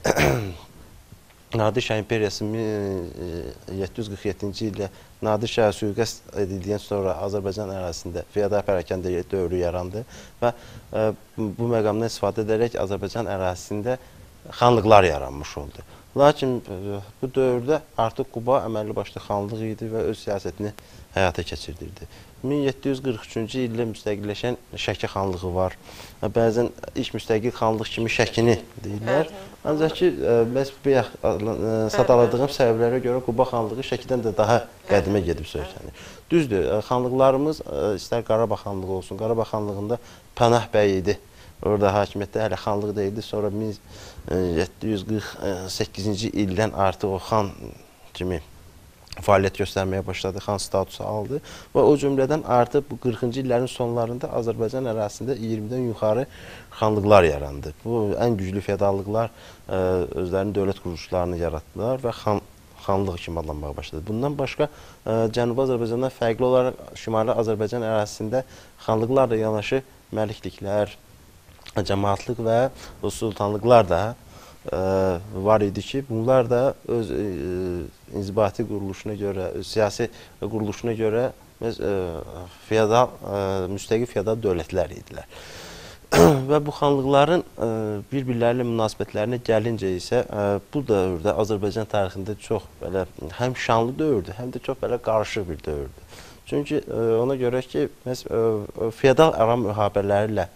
Nadir Şah imperiyası min yeddi yüz qırx yeddinci ildə Nadir Şah sui-qəsd edildikdən sonra Azərbaycan ərazisində feodal pərakəndə dövrü yarandı və ə, bu məqamdan istifadə edərək Azərbaycan ərazisində xanlıqlar yaranmış oldu. Lakin ə, bu dövrdə artıq Quba əməlli başlı xanlıq idi və öz siyasətini həyata keçirdirdi. min yeddi yüz qırx üçüncü ildə müstəqilləşən Şəki xanlığı var. Bəzən ilk müstəqil xanlıq kimi Şəkini deyirlər. Ancaq ki, bəs bu sadaladığım səbəblərə görə Quba xanlığı Şəkidən də daha qədimə gedib söylənir. Düzdür, xanlıqlarımız istər Qarabağ xanlığı olsun, Qarabağ xanlığında Pənah bəy idi. Orada hakimiyyətdə hələ xanlıq deyildi. Sonra min yeddi yüz qırx səkkizinci ildən artıq o xan kimi fəaliyyət göstərməyə başladı, xan statusu aldı və o cümlədən artıq bu qırxıncı illərin sonlarında Azərbaycan ərazisində iyirmidən yuxarı xanlıqlar yarandı. Bu ən güclü feodallıqlar ə, özlərinin dövlət quruluşlarını yaratdılar və xan, xanlıq kimi adlanmağa başladı. Bundan başqa ə, Cənubi Azərbaycandan fərqli olaraq Şimali Azərbaycan ərazisində xanlıqlarla yanaşı məlikliklər, cəmaatlıq və sultanlıqlar da Ə, var idi ki, bunlar da öz ə, inzibati quruluşuna görə, öz siyasi quruluşuna görə öz, ə, feodal, ə, müstəqil feodal dövlətlər idilər. Və bu xanlıqların bir-birləri ilə münasibətlərinə gəlincə isə ə, bu dövrdə Azərbaycan tarixində çox belə həm şanlı dövrdür, həm də çox belə qarışıq bir dövrdür. Çünki ə, ona görə ki, məs, ə, feodal ara müharibələri ilə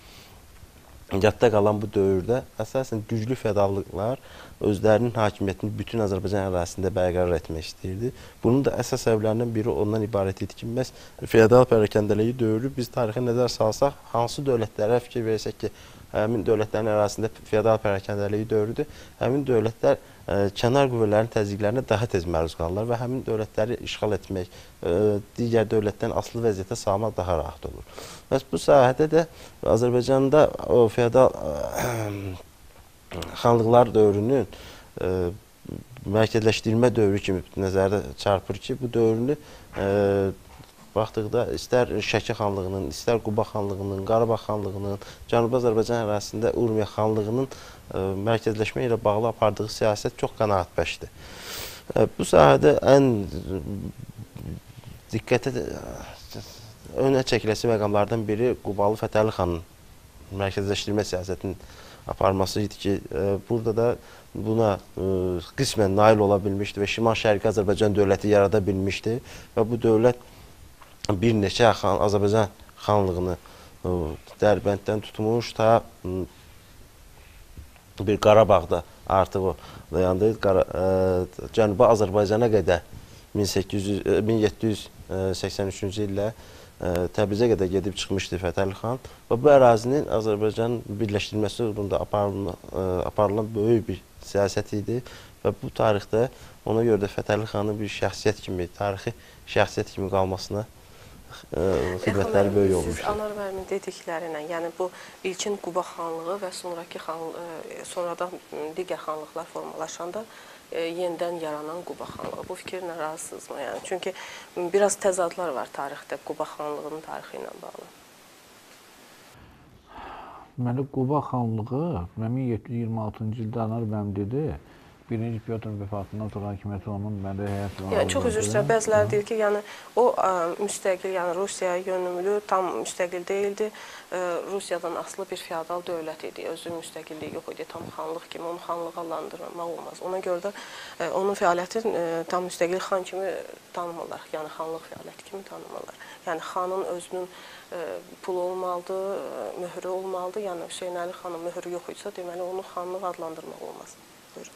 yadda qalan bu dövrdə əsasən güclü feodallıqlar özlərinin hakimiyyətini bütün Azərbaycan ərazisində bərqərar etmək istəyirdi. Bunun da əsas səbəblərindən biri ondan ibarət idi ki, məhz feodal pərakəndəliyi dövrü biz tarixə nəzər salsaq, hansı dövlətlərə fikir versək ki, həmin dövlətlərin ərazisində feodal pərakəndəliyi dövrüdür, həmin dövlətlər ə, kənar qüvvələrin təzyiqlərinə daha tez məruz qalırlar və həmin dövlətləri işğal etmək, ə, digər dövlətdən asılı vəziyyətə salmaq daha rahat olur. Bəs bu sahədə də Azərbaycanda o feodal xanlıqlar dövrünün ə, mərkəzləşdirilmə dövrü kimi nəzərdə çarpır ki, bu dövrünü ə, baxdıqda istər Şəki xanlığının, istər Quba xanlığının, Qarabağ xanlığının, Cənubi Azərbaycan ərazisində Urmiya xanlığının ə, mərkəzləşmə ilə bağlı apardığı siyasət çox qənaətbəxşdir. Bu sahədə ən diqqətə önə çəkiləsi məqamlardan biri Qubalı Fətəli xanın mərkəzləşdirmə siyasətinin aparması idi ki, burada da buna qismən nail ola bilmişdi və Şimal-Şərqi Azərbaycan dövləti yarada bilmişdi və bu dövlət bir neçə xan, Azərbaycan xanlığını Dərbənddən tutmuş ta bir Qarabağda artıq o dayandı. Cənubi Azərbaycana qədər min yeddi yüz səksən üçüncü ildə Təbrizə qədər gedib çıxmışdı Fətəli xan və bu ərazinin Azərbaycanın birləşdirilməsi uğrunda aparılan böyük bir siyasət idi və bu tarixdə ona görə də Fətəli xanın bir şəxsiyyət kimi, tarixi şəxsiyyət kimi qalmasına xidmətləri böyük olmuşdur. Siz Anar müəllimin dediklərinə, yəni bu ilkin Quba xanlığı və sonraki xan, sonradan digər xanlıqlar formalaşanda yenidən yaranan Quba xanlığı. Bu fikirlə razısınızmı? Yəni, çünki biraz təzadlar var tarixdə Quba xanlığının tarixi ilə bağlı. Deməli, Quba xanlığı min yeddi yüz iyirmi altıncı ildə Anar müəllim dedi, birinci Pyotrun vəfatından sonra hakimiyyəti onun məndə həyat yəni, çox üzr istəyirəm, bəziləri deyir ki, yəni, o ə, müstəqil, yəni Rusiyaya yönümlü, tam müstəqil deyildi. Ə, Rusiyadan asılı bir feodal dövlət idi, özü müstəqilliyi yox idi, tam xanlıq kimi, onu xanlığa adlandırmaq olmaz. Ona görə də ə, onun fəaliyyətin ə, tam müstəqil xan kimi tanımırlar, yəni xanlıq fəaliyyəti kimi tanımırlar. Yəni xanın özünün ə, pulu olmalıdır, ə, möhrü olmalıdır, yəni Hüseyn Əli xanın möhrü yox idisə, deməli onu xanlıq adlandırmaq olmaz. Buyurun.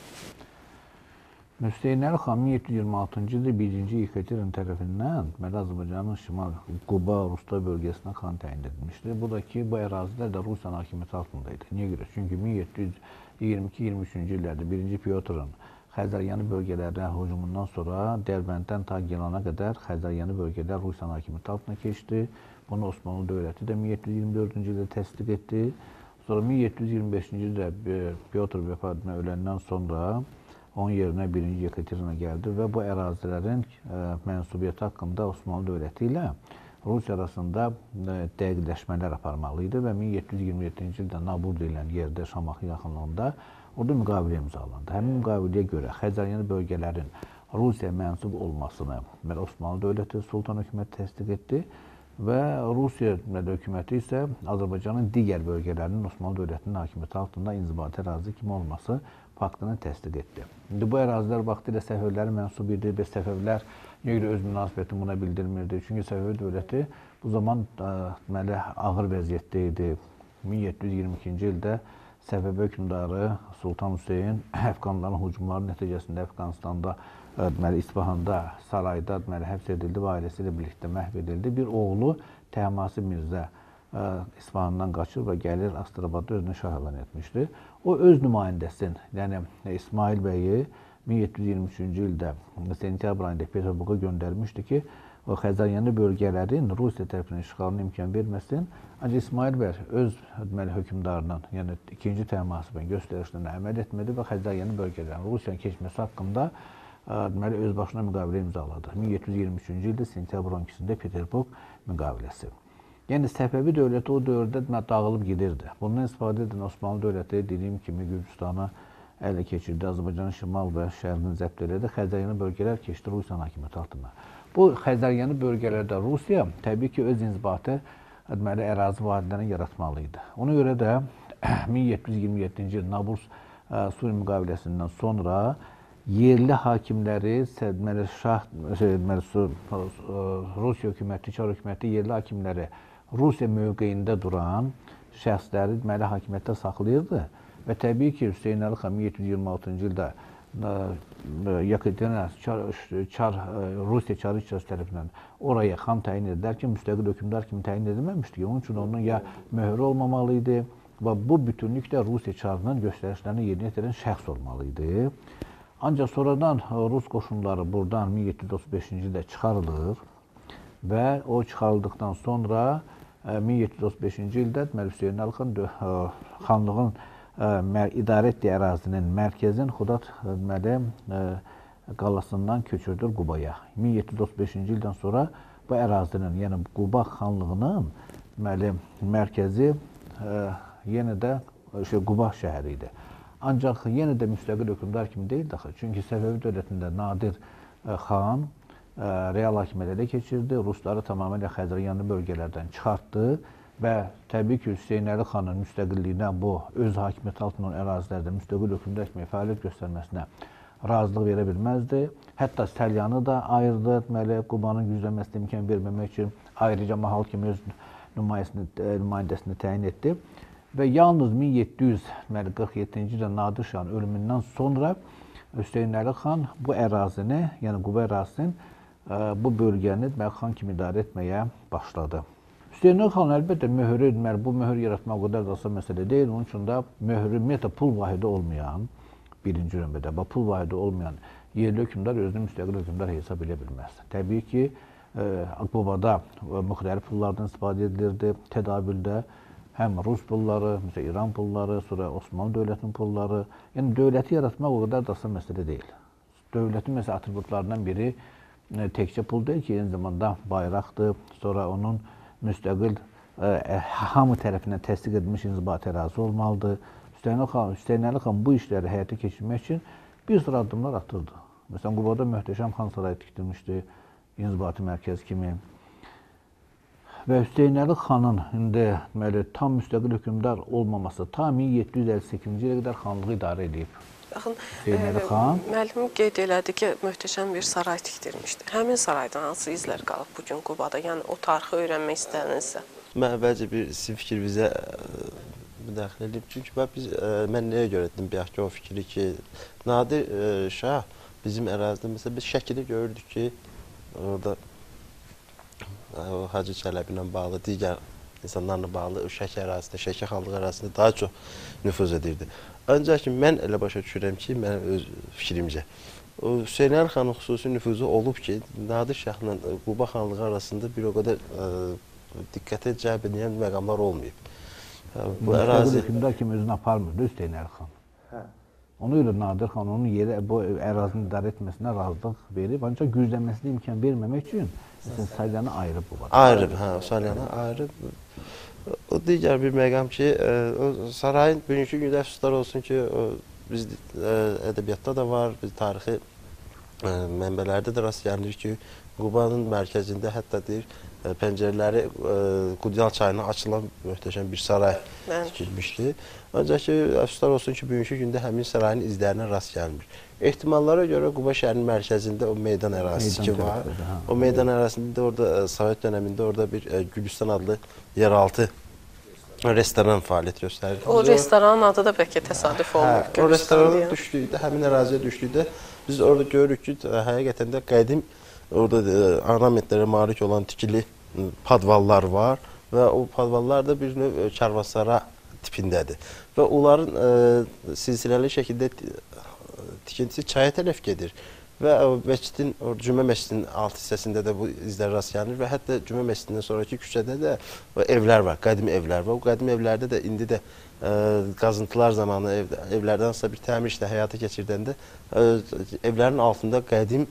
Hüseyn Əli xan min yeddi yüz iyirmi altıncı ildə birinci Yekaterinburg tərəfindən deməli Azərbaycanın şimal Quba, Rusta bölgəsinə xan təyin edilmişdi. Bu da ki, bu ərazilər də Rusiyanın hakimiyyəti altındaydı. Niyə görə? Çünki min yeddi yüz iyirmi iki iyirmi üçüncü illərdə birinci Pyotrun Xəzəryanı bölgələrinə hücumundan sonra Dərbənddən ta Gilana qədər Xəzəryanı bölgələr Rusiyanın hakimiyyəti altına keçdi. Bunu Osmanlı dövləti də min yeddi yüz iyirmi dördüncü ildə təsdiq etdi. Sonra min yeddi yüz iyirmi beşinci ildə Pyotr vəfatına öləndən sonra onun yerinə birinci Yekaterinburg gəldi və bu ərazilərin ə, mənsubiyyəti haqqında Osmanlı dövləti ilə Rusiya arasında ə, dəqiqləşmələr aparmalı idi və min yeddi yüz iyirmi yeddinci ildə Nabur deyilən yerdə Şamaxı yaxınlığında orada müqavilə imzalandı. Həmin müqaviləyə görə Xəzəryanı bölgələrin Rusiyaya mənsub olmasını Osmanlı dövləti, Sultan hökuməti təsdiq etdi və Rusiya hökuməti isə Azərbaycanın digər bölgələrinin Osmanlı dövlətinin hakimiyyəti altında inzibati ərazi kimi olması faktını təsdiq etdi. İndi bu ərazilər vaxtilə Səfəvilərə mənsub idi və Səfəvilər niyə görə öz münasibətini buna bildirmirdi? Çünki Səfəvi dövləti bu zaman deməli ağır vəziyyətdə idi. min yeddi yüz iyirmi ikinci ildə Səfəvi hökmdarı Sultan Hüseyn Əfqanların hücumları nəticəsində Əfqanistanda deməli İsfahanda, sarayda deməli həbs edildi və ailəsi ilə birlikdə məhv edildi. Bir oğlu Təhmasib Mirzə İsfahandan qaçır və gəlir Astrabadda özünü şah elan etmişdi. O öz nümayəndəsini, yəni İsmail bəyi min yeddi yüz iyirmi üçüncü ildə sentyabr ayında Peterburqa göndərmişdi ki, o Xəzəryanı bölgələrin Rusiya tərəfindən işğalına imkan verməsin. Ancaq İsmail bəy öz deməli hökmdarının, yəni ikinci Təhmasibin göstərişlərinə əməl etmədi və Xəzəryanı bölgələrin Rusiyanın keçməsi haqqında deməli öz başına müqavilə imzaladı. min yeddi yüz iyirmi üçüncü ildə sentyabr on ikisində Peterburq müqaviləsi. Yəni Səfəvi dövləti o dövrdə dağılıb gedirdi. Bundan istifadə edən Osmanlı dövləti dediyim kimi Gürcüstanı ələ keçirdi, Azərbaycanın şimal və şərqini zəbt elədi, Xəzəryanı bölgələr keçdi Rusiyanın hakimiyyəti altına. Bu Xəzəryanı bölgələrdə Rusiya təbii ki öz inzibati deməli ərazi vahidlərini yaratmalı idi. Ona görə də min yeddi yüz iyirmi yeddinci il Nablus Suriya müqaviləsindən sonra yerli hakimləri, deməli şah, deməli Rusiya hökuməti, Çar hökuməti yerli hakimləri Rusiya mövqeyində duran şəxsləri deməli hakimiyyətdə saxlayırdı və təbii ki Hüseyn Əli xan min yeddi yüz iyirmi altıncı ildə Yekaterinburg Çar Rusiya Çar icrası tərəfindən oraya xan təyin edilərkən müstəqil hökmdar kimi təyin edilməmişdi ki, onun üçün onun ya möhrü olmamalı idi və bu bütünlüklə Rusiya Çarının göstərişlərini yerinə yetirən şəxs olmalı idi. Ancaq sonradan Rus qoşunları buradan min yeddi yüz otuz beşinci ildə çıxarılır və o çıxarıldıqdan sonra min yeddi yüz otuz beşinci ildə Hüseyn Əli xan xanlığın idarə etdiyi ərazinin mərkəzin Xudat qalasından köçürdür Qubaya. min yeddi yüz otuz beşinci ildən sonra bu ərazinin, yəni Quba xanlığının mərkəzi yenə də Quba şəhəri idi. Ancaq yenə də müstəqil hökmdar kimi deyildi axı. Çünki Səfəvi dövlətində Nadir xan real hakimiyyət ələ keçirdi, Rusları tamamilə Xəzəryanı bölgələrdən çıxartdı və təbii ki, Hüseynəli xanın müstəqilliyinə, bu öz hakimiyyəti altında olan ərazilərdə müstəqil hökmdar kimi fəaliyyət göstərməsinə razılıq verə bilməzdi. Hətta Səlyanı da ayırdı, deməli, Qubanın güclənməsinə imkan verməmək üçün ayrıca mahal kimi öz nümayəndəsini təyin etdi. Və yalnız min yeddi yüz qırx yeddinci ildə Nadir Şahın ölümündən sonra Hüseynəli xan bu ərazini, yəni Quba ərazisinin, bu bölgəni xan kimi idarə etməyə başladı. Hüseynəli xan əlbəttə möhürü, bu möhür yaratmaq o qədər də asan məsələ deyil. Onun üçün də möhürü, ümumiyyətlə pul vahidi olmayan, birinci növbədə, pul vahidi olmayan yerli hökmdar özünü müstəqil hökmdar hesab edə bilməz. Təbii ki, Qubada müxtəlif pullardan istifadə edilirdi, tədavüldə həm Rus pulları, məsələn, İran pulları, sonra Osmanlı dövlətinin pulları. Yəni, dövləti yaratmaq o qədər da asan məsələ deyil. Dövlətin, məsələn, atributlarından biri təkcə pul deyil ki, eyni zamanda bayraqdır, sonra onun müstəqil, hamı tərəfindən təsdiq edilmiş inzibati ərazi olmalıdır. Hüseynəli xan bu işləri həyata keçirmək üçün bir sıra addımlar atırdı. Məsələn, Qubada möhtəşəm xan sarayı tikdirmişdi, inzibati mərkəz kimi. Və Hüseynəli xanın indi tam müstəqil hökmdar olmaması ta min yeddi yüz əlli səkkizinci ilə qədər xanlığı idarə edib. Baxın, xan müəllim qeyd elədi ki, möhtəşəm bir saray tikdirmişdi. Həmin saraydan hansı izlər qalıb bugün Qubada? Yəni, o tarixi öyrənmək istədinizsə. Mən əvvəlcə bir sizin fikrinizə müdaxilə edib. Çünki biz, mən nəyə görə etdim bayaq ki, o fikri ki, Nadir Şah bizim ərazidə, məsələn, biz şəkili görürdük ki, orada Hacı Çələbi ilə bağlı, digər insanlarla bağlı Şəki ərazisində, Şəki xanlığı ərazisində daha çox nüfuz edirdi. Ancaq ki, mən elə başa düşürəm ki, mənim öz fikrimcə, Hüseynəli xanın xüsusi nüfuzu olub ki, Nadir Şahla Quba xanlığı arasında bir o qədər diqqətə cəlb edən məqamlar olmayıb. Bu ərazi hökmdar kimi özünü aparmırdı Hüseynəli xan. Onu ilə Nadir xan onun yeri bu ərazini idarə etməsinə razılıq verib, ancaq güclənməsinə imkan verməmək üçün Salyanı ayırıb bu var. Ayırıb, hə, Salyanı ayırıb. O digər bir məqam ki, o sarayın bugünkü gündə əfsuslar olsun ki, biz ədəbiyyatda da var, biz tarixi mənbələrdə də rast gəlinir ki, Qubanın mərkəzində hətta deyir, pəncərələri Qudyal çayına açılan möhtəşəm bir saray tikilmişdi. Ancaq ki, əfsuslar olsun ki, bugünkü gündə həmin sarayın izlərinə rast gəlmir. Ehtimallara görə Quba şəhərinin mərkəzində o meydan ərazisi ki var. O meydan ərazisində orada Sovet dönəmində orada bir Gülüstan adlı yeraltı restoran fəaliyyət göstərir. O restoranın adı da bəlkə təsadüf olmur. O restoranın düşdüyündə, həmin əraziyə düşdüyündə biz orada görürük ki, həqiqətən də qədim orada ornamentlərə malik olan tikili padvallar var və o padvallar da bir növ karvansara tipindədir. Və onların silsiləli şəkildə tikintisi çaya tərəf gedir və məscidin, Cümə məscidinin alt hissəsində də bu izlər rast gəlinir və hətta Cümə məscidindən sonraki küçədə də evlər var, qədim evlər var. O qədim evlərdə də indi də qazıntılar zamanı evlərdən hansısa bir təmir işlə həyata keçirdəndə evlərin altında qədim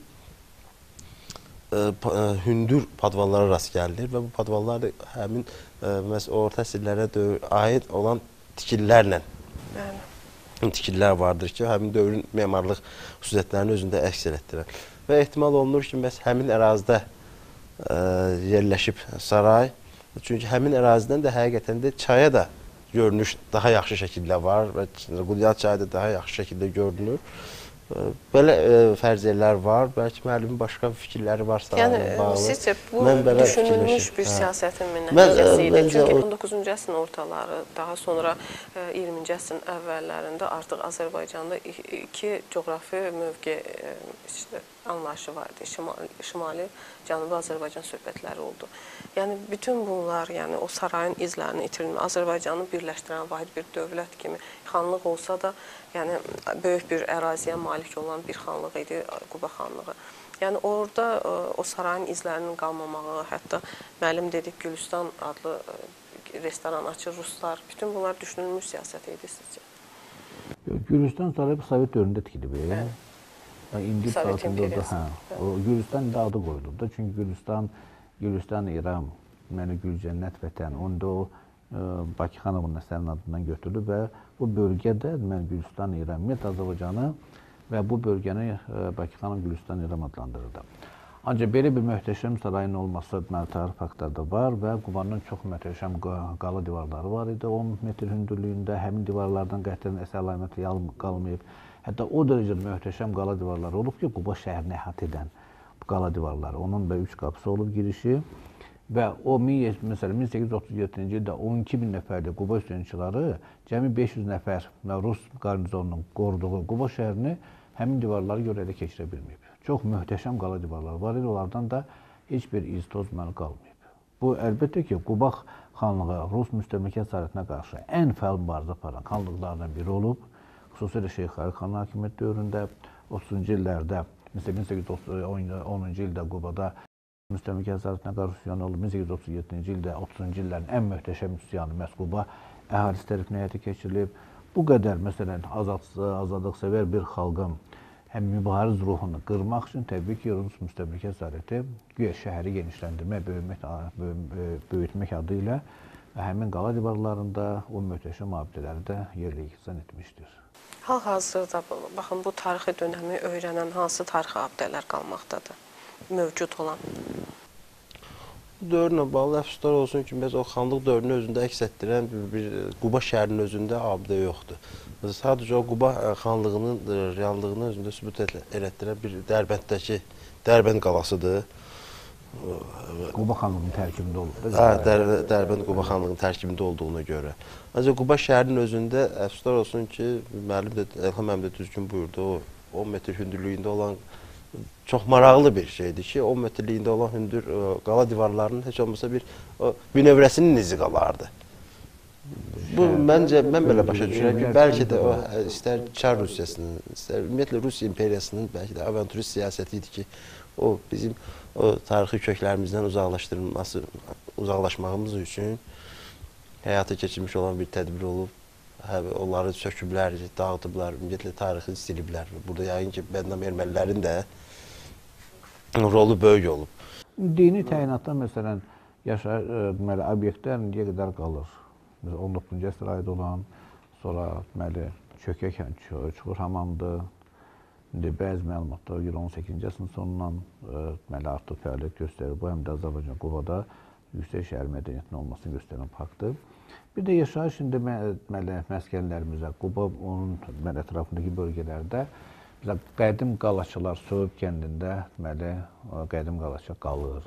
hündür padvallara rast gəlinir və bu padvallar da həmin orta əsrlərə aid olan tikililərlə tikililər vardır ki, həmin dövrün memarlıq xüsusiyyətlərini özündə əks elətdirər. Və ehtimal olunur ki, məhz həmin ərazidə yerləşib saray, çünki həmin ərazidən də həqiqətən də çaya da görünüş daha yaxşı şəkildə var və Qudyal çayı da daha yaxşı şəkildə görünür. Belə fərziyələr var, bəlkə müəllimin başqa fikirləri varsa bağlı. Yəni, sizcə bu düşünülmüş bir siyasətin nəticəsi idi. Çünki on doqquzuncu əsrin ortaları, daha sonra iyirminci əsrin əvvəllərində artıq Azərbaycanda iki coğrafi mövqe anlayışı vardı. Şimali, Cənubi Azərbaycan söhbətləri oldu. Yəni, bütün bunlar, yəni o sarayın izlərini itirilmə, Azərbaycanı birləşdirən vahid bir dövlət kimi xanlıq olsa da, yəni böyük bir əraziyə malik olan bir xanlıq idi Quba xanlığı. Yəni orada o sarayın izlərinin qalmamağı, hətta müəllim dedik Gülüstan adlı restoran açır Ruslar, bütün bunlar düşünülmüş siyasət idi sizcə? Gülüstan sarayı Sovet dövründə tikilib. İndi Sovet imperiyası. Gülüstan indi adı qoyulub da, çünki Gülüstan, Gülüstan İran, deməli Gülcənnət vətən, onda o Bakı xanımın əsərinin adından götürülür və bu bölgədə deməli Gülüstan İran, ümumiyyətlə Azərbaycanı və bu bölgəni Bakı xanım Gülüstan İran adlandırırdı. Ancaq belə bir möhtəşəm sarayın olması deməli tarix faktlarda var və Qubanın çox möhtəşəm qala divarları var idi. on metr hündürlüyündə həmin divarlardan qətlən əsər əlaməti qalmayıb. Hətta o dərəcədə möhtəşəm qala divarları olub ki, Quba şəhərini əhatə edən qala divarları. Onun da üç qapısı olub girişi və o məsələn min səkkiz yüz otuz yeddinci ildə on iki min nəfərlik Quba üsyançıları cəmi beş yüz nəfər Rus qarnizonunun qoruduğu Quba şəhərini həmin divarları görə elə keçirə bilməyib. Çox möhtəşəm qala divarları var idi, onlardan da heç bir iz toz qalmayıb. Bu, əlbəttə ki, Quba xanlığı Rus müstəmləkə əsarətinə qarşı ən fəal mübarizə aparan xanlıqlardan biri olub. Xüsusilə Şeyx Xəlid xanın hakimiyyət dövründə otuzuncu illərdə, məsələn min səkkiz yüz onuncu ildə Qubada müstəmləkə əsarətinə qarşı üsyan olub. min səkkiz yüz otuz yeddinci ildə otuzuncu illərin ən möhtəşəm üsyanı məhz Quba əhalisi tərəfindən həyata keçirilib. Bu qədər, məsələn, azadlıqsevər bir xalqın həm mübariz ruhunu qırmaq üçün təbii ki, Rus müstəmləkə əsarəti güya şəhəri genişləndirmək, böyütmək, böyütmək adı ilə həmin qala divarlarında o möhtəşəm abidələri də yerlə yeksan etmişdir. Hal-hazırda baxın bu tarixi dönəmi öyrənən hansı tarixi abidələr qalmaqdadır, mövcud olan? Bu dövrlə bağlı əfsuslar olsun ki, biz o xanlıq dövrünü özündə əks etdirən bir, bir Quba şəhərinin özündə abidə yoxdur. Sadəcə o Quba xanlığının reallığını özündə sübut elətdirən bir Dərbəndəki Dərbənd qalasıdır. Quba xanlığının tərkibində olub. Hə, Dərbənd Quba xanlığının tərkibində olduğuna görə. Ancaq Quba şəhərinin özündə əfsuslar olsun ki, müəllim də, Elham müəllim də düzgün buyurdu, o on metr hündürlüyündə olan çox maraqlı bir şeydir ki, on metrliyində olan hündür qala divarlarının heç olmasa bir bünövrəsinin izi qalardı. Bu, məncə, mən belə başa düşürəm ki, bəlkə də o, istər Çar Rusiyasının, istər ümumiyyətlə Rusiya imperiyasının bəlkə də avanturist siyasəti idi ki, o bizim o tarixi köklərimizdən uzaqlaşdırılması, uzaqlaşmağımız üçün həyata keçirmiş olan bir tədbir olub. Onları söküblər, dağıtıblar, ümumiyyətlə tarixi siliblər. Burada yəqin ki, Bədnam erməlilərin də rolu böyük olub. Dini təyinatda, məsələn, yaşayış obyektlər indiyə qədər qalır. on doqquzuncu əsrə aid olan, sonra Çökək Çuxur hamamdır. İndi bəzi məlumatlara görə on səkkizinci əsrin sonundan artıq fəaliyyət göstərir. Bu, həm də Azərbaycan Qubada yüksək şəhər mədəniyyətinin olmasını göstərən faktdır. Bir də yaşayış indi məskənlərimizə, Quba, onun ətrafındakı bölgələrdə qədim qalaçılar Soyuq kəndində qədim qalaçı qalır.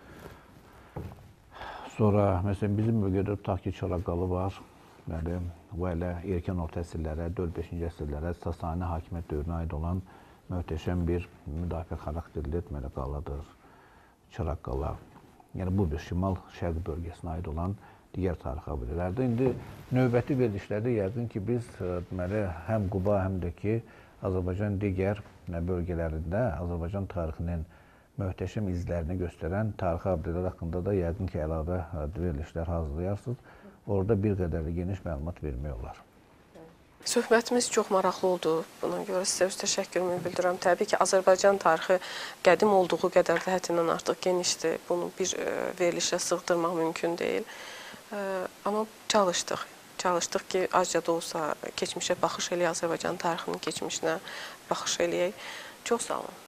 Sonra, məsələn, bizim bölgədə tutaq ki, Çaraqalı var. Bu elə erkən orta əsrlərə, dörd-beşinci əsrlərə Sasani hakimiyyət dövrünə aid olan möhtəşəm bir müdafiə xarakterli qaladır. Çaraqala. Yəni, bu bir şimal-şərq bölgəsinə aid olan digər tarixi abidələrdir. İndi növbəti verilişlərdə yəqin ki, biz həm Quba, həm də ki, Azərbaycan digər bölgələrində Azərbaycan tarixinin möhtəşəm izlərini göstərən tarixi abidələr haqqında da yəqin ki, əlavə verilişlər hazırlayarsınız. Orada bir qədər də geniş məlumat vermək olar. Söhbətimiz çox maraqlı oldu. Buna görə sizə öz təşəkkürümü bildirirəm. Təbii ki, Azərbaycan tarixi qədim olduğu qədər də həddindən artıq genişdir. Bunu bir verilişə sığdırmaq mümkün deyil. Amma çalışdıq. Çalışdıq ki, azca da olsa keçmişə baxış eləyək, Azərbaycan tarixinin keçmişinə baxış eləyək. Çox sağ olun.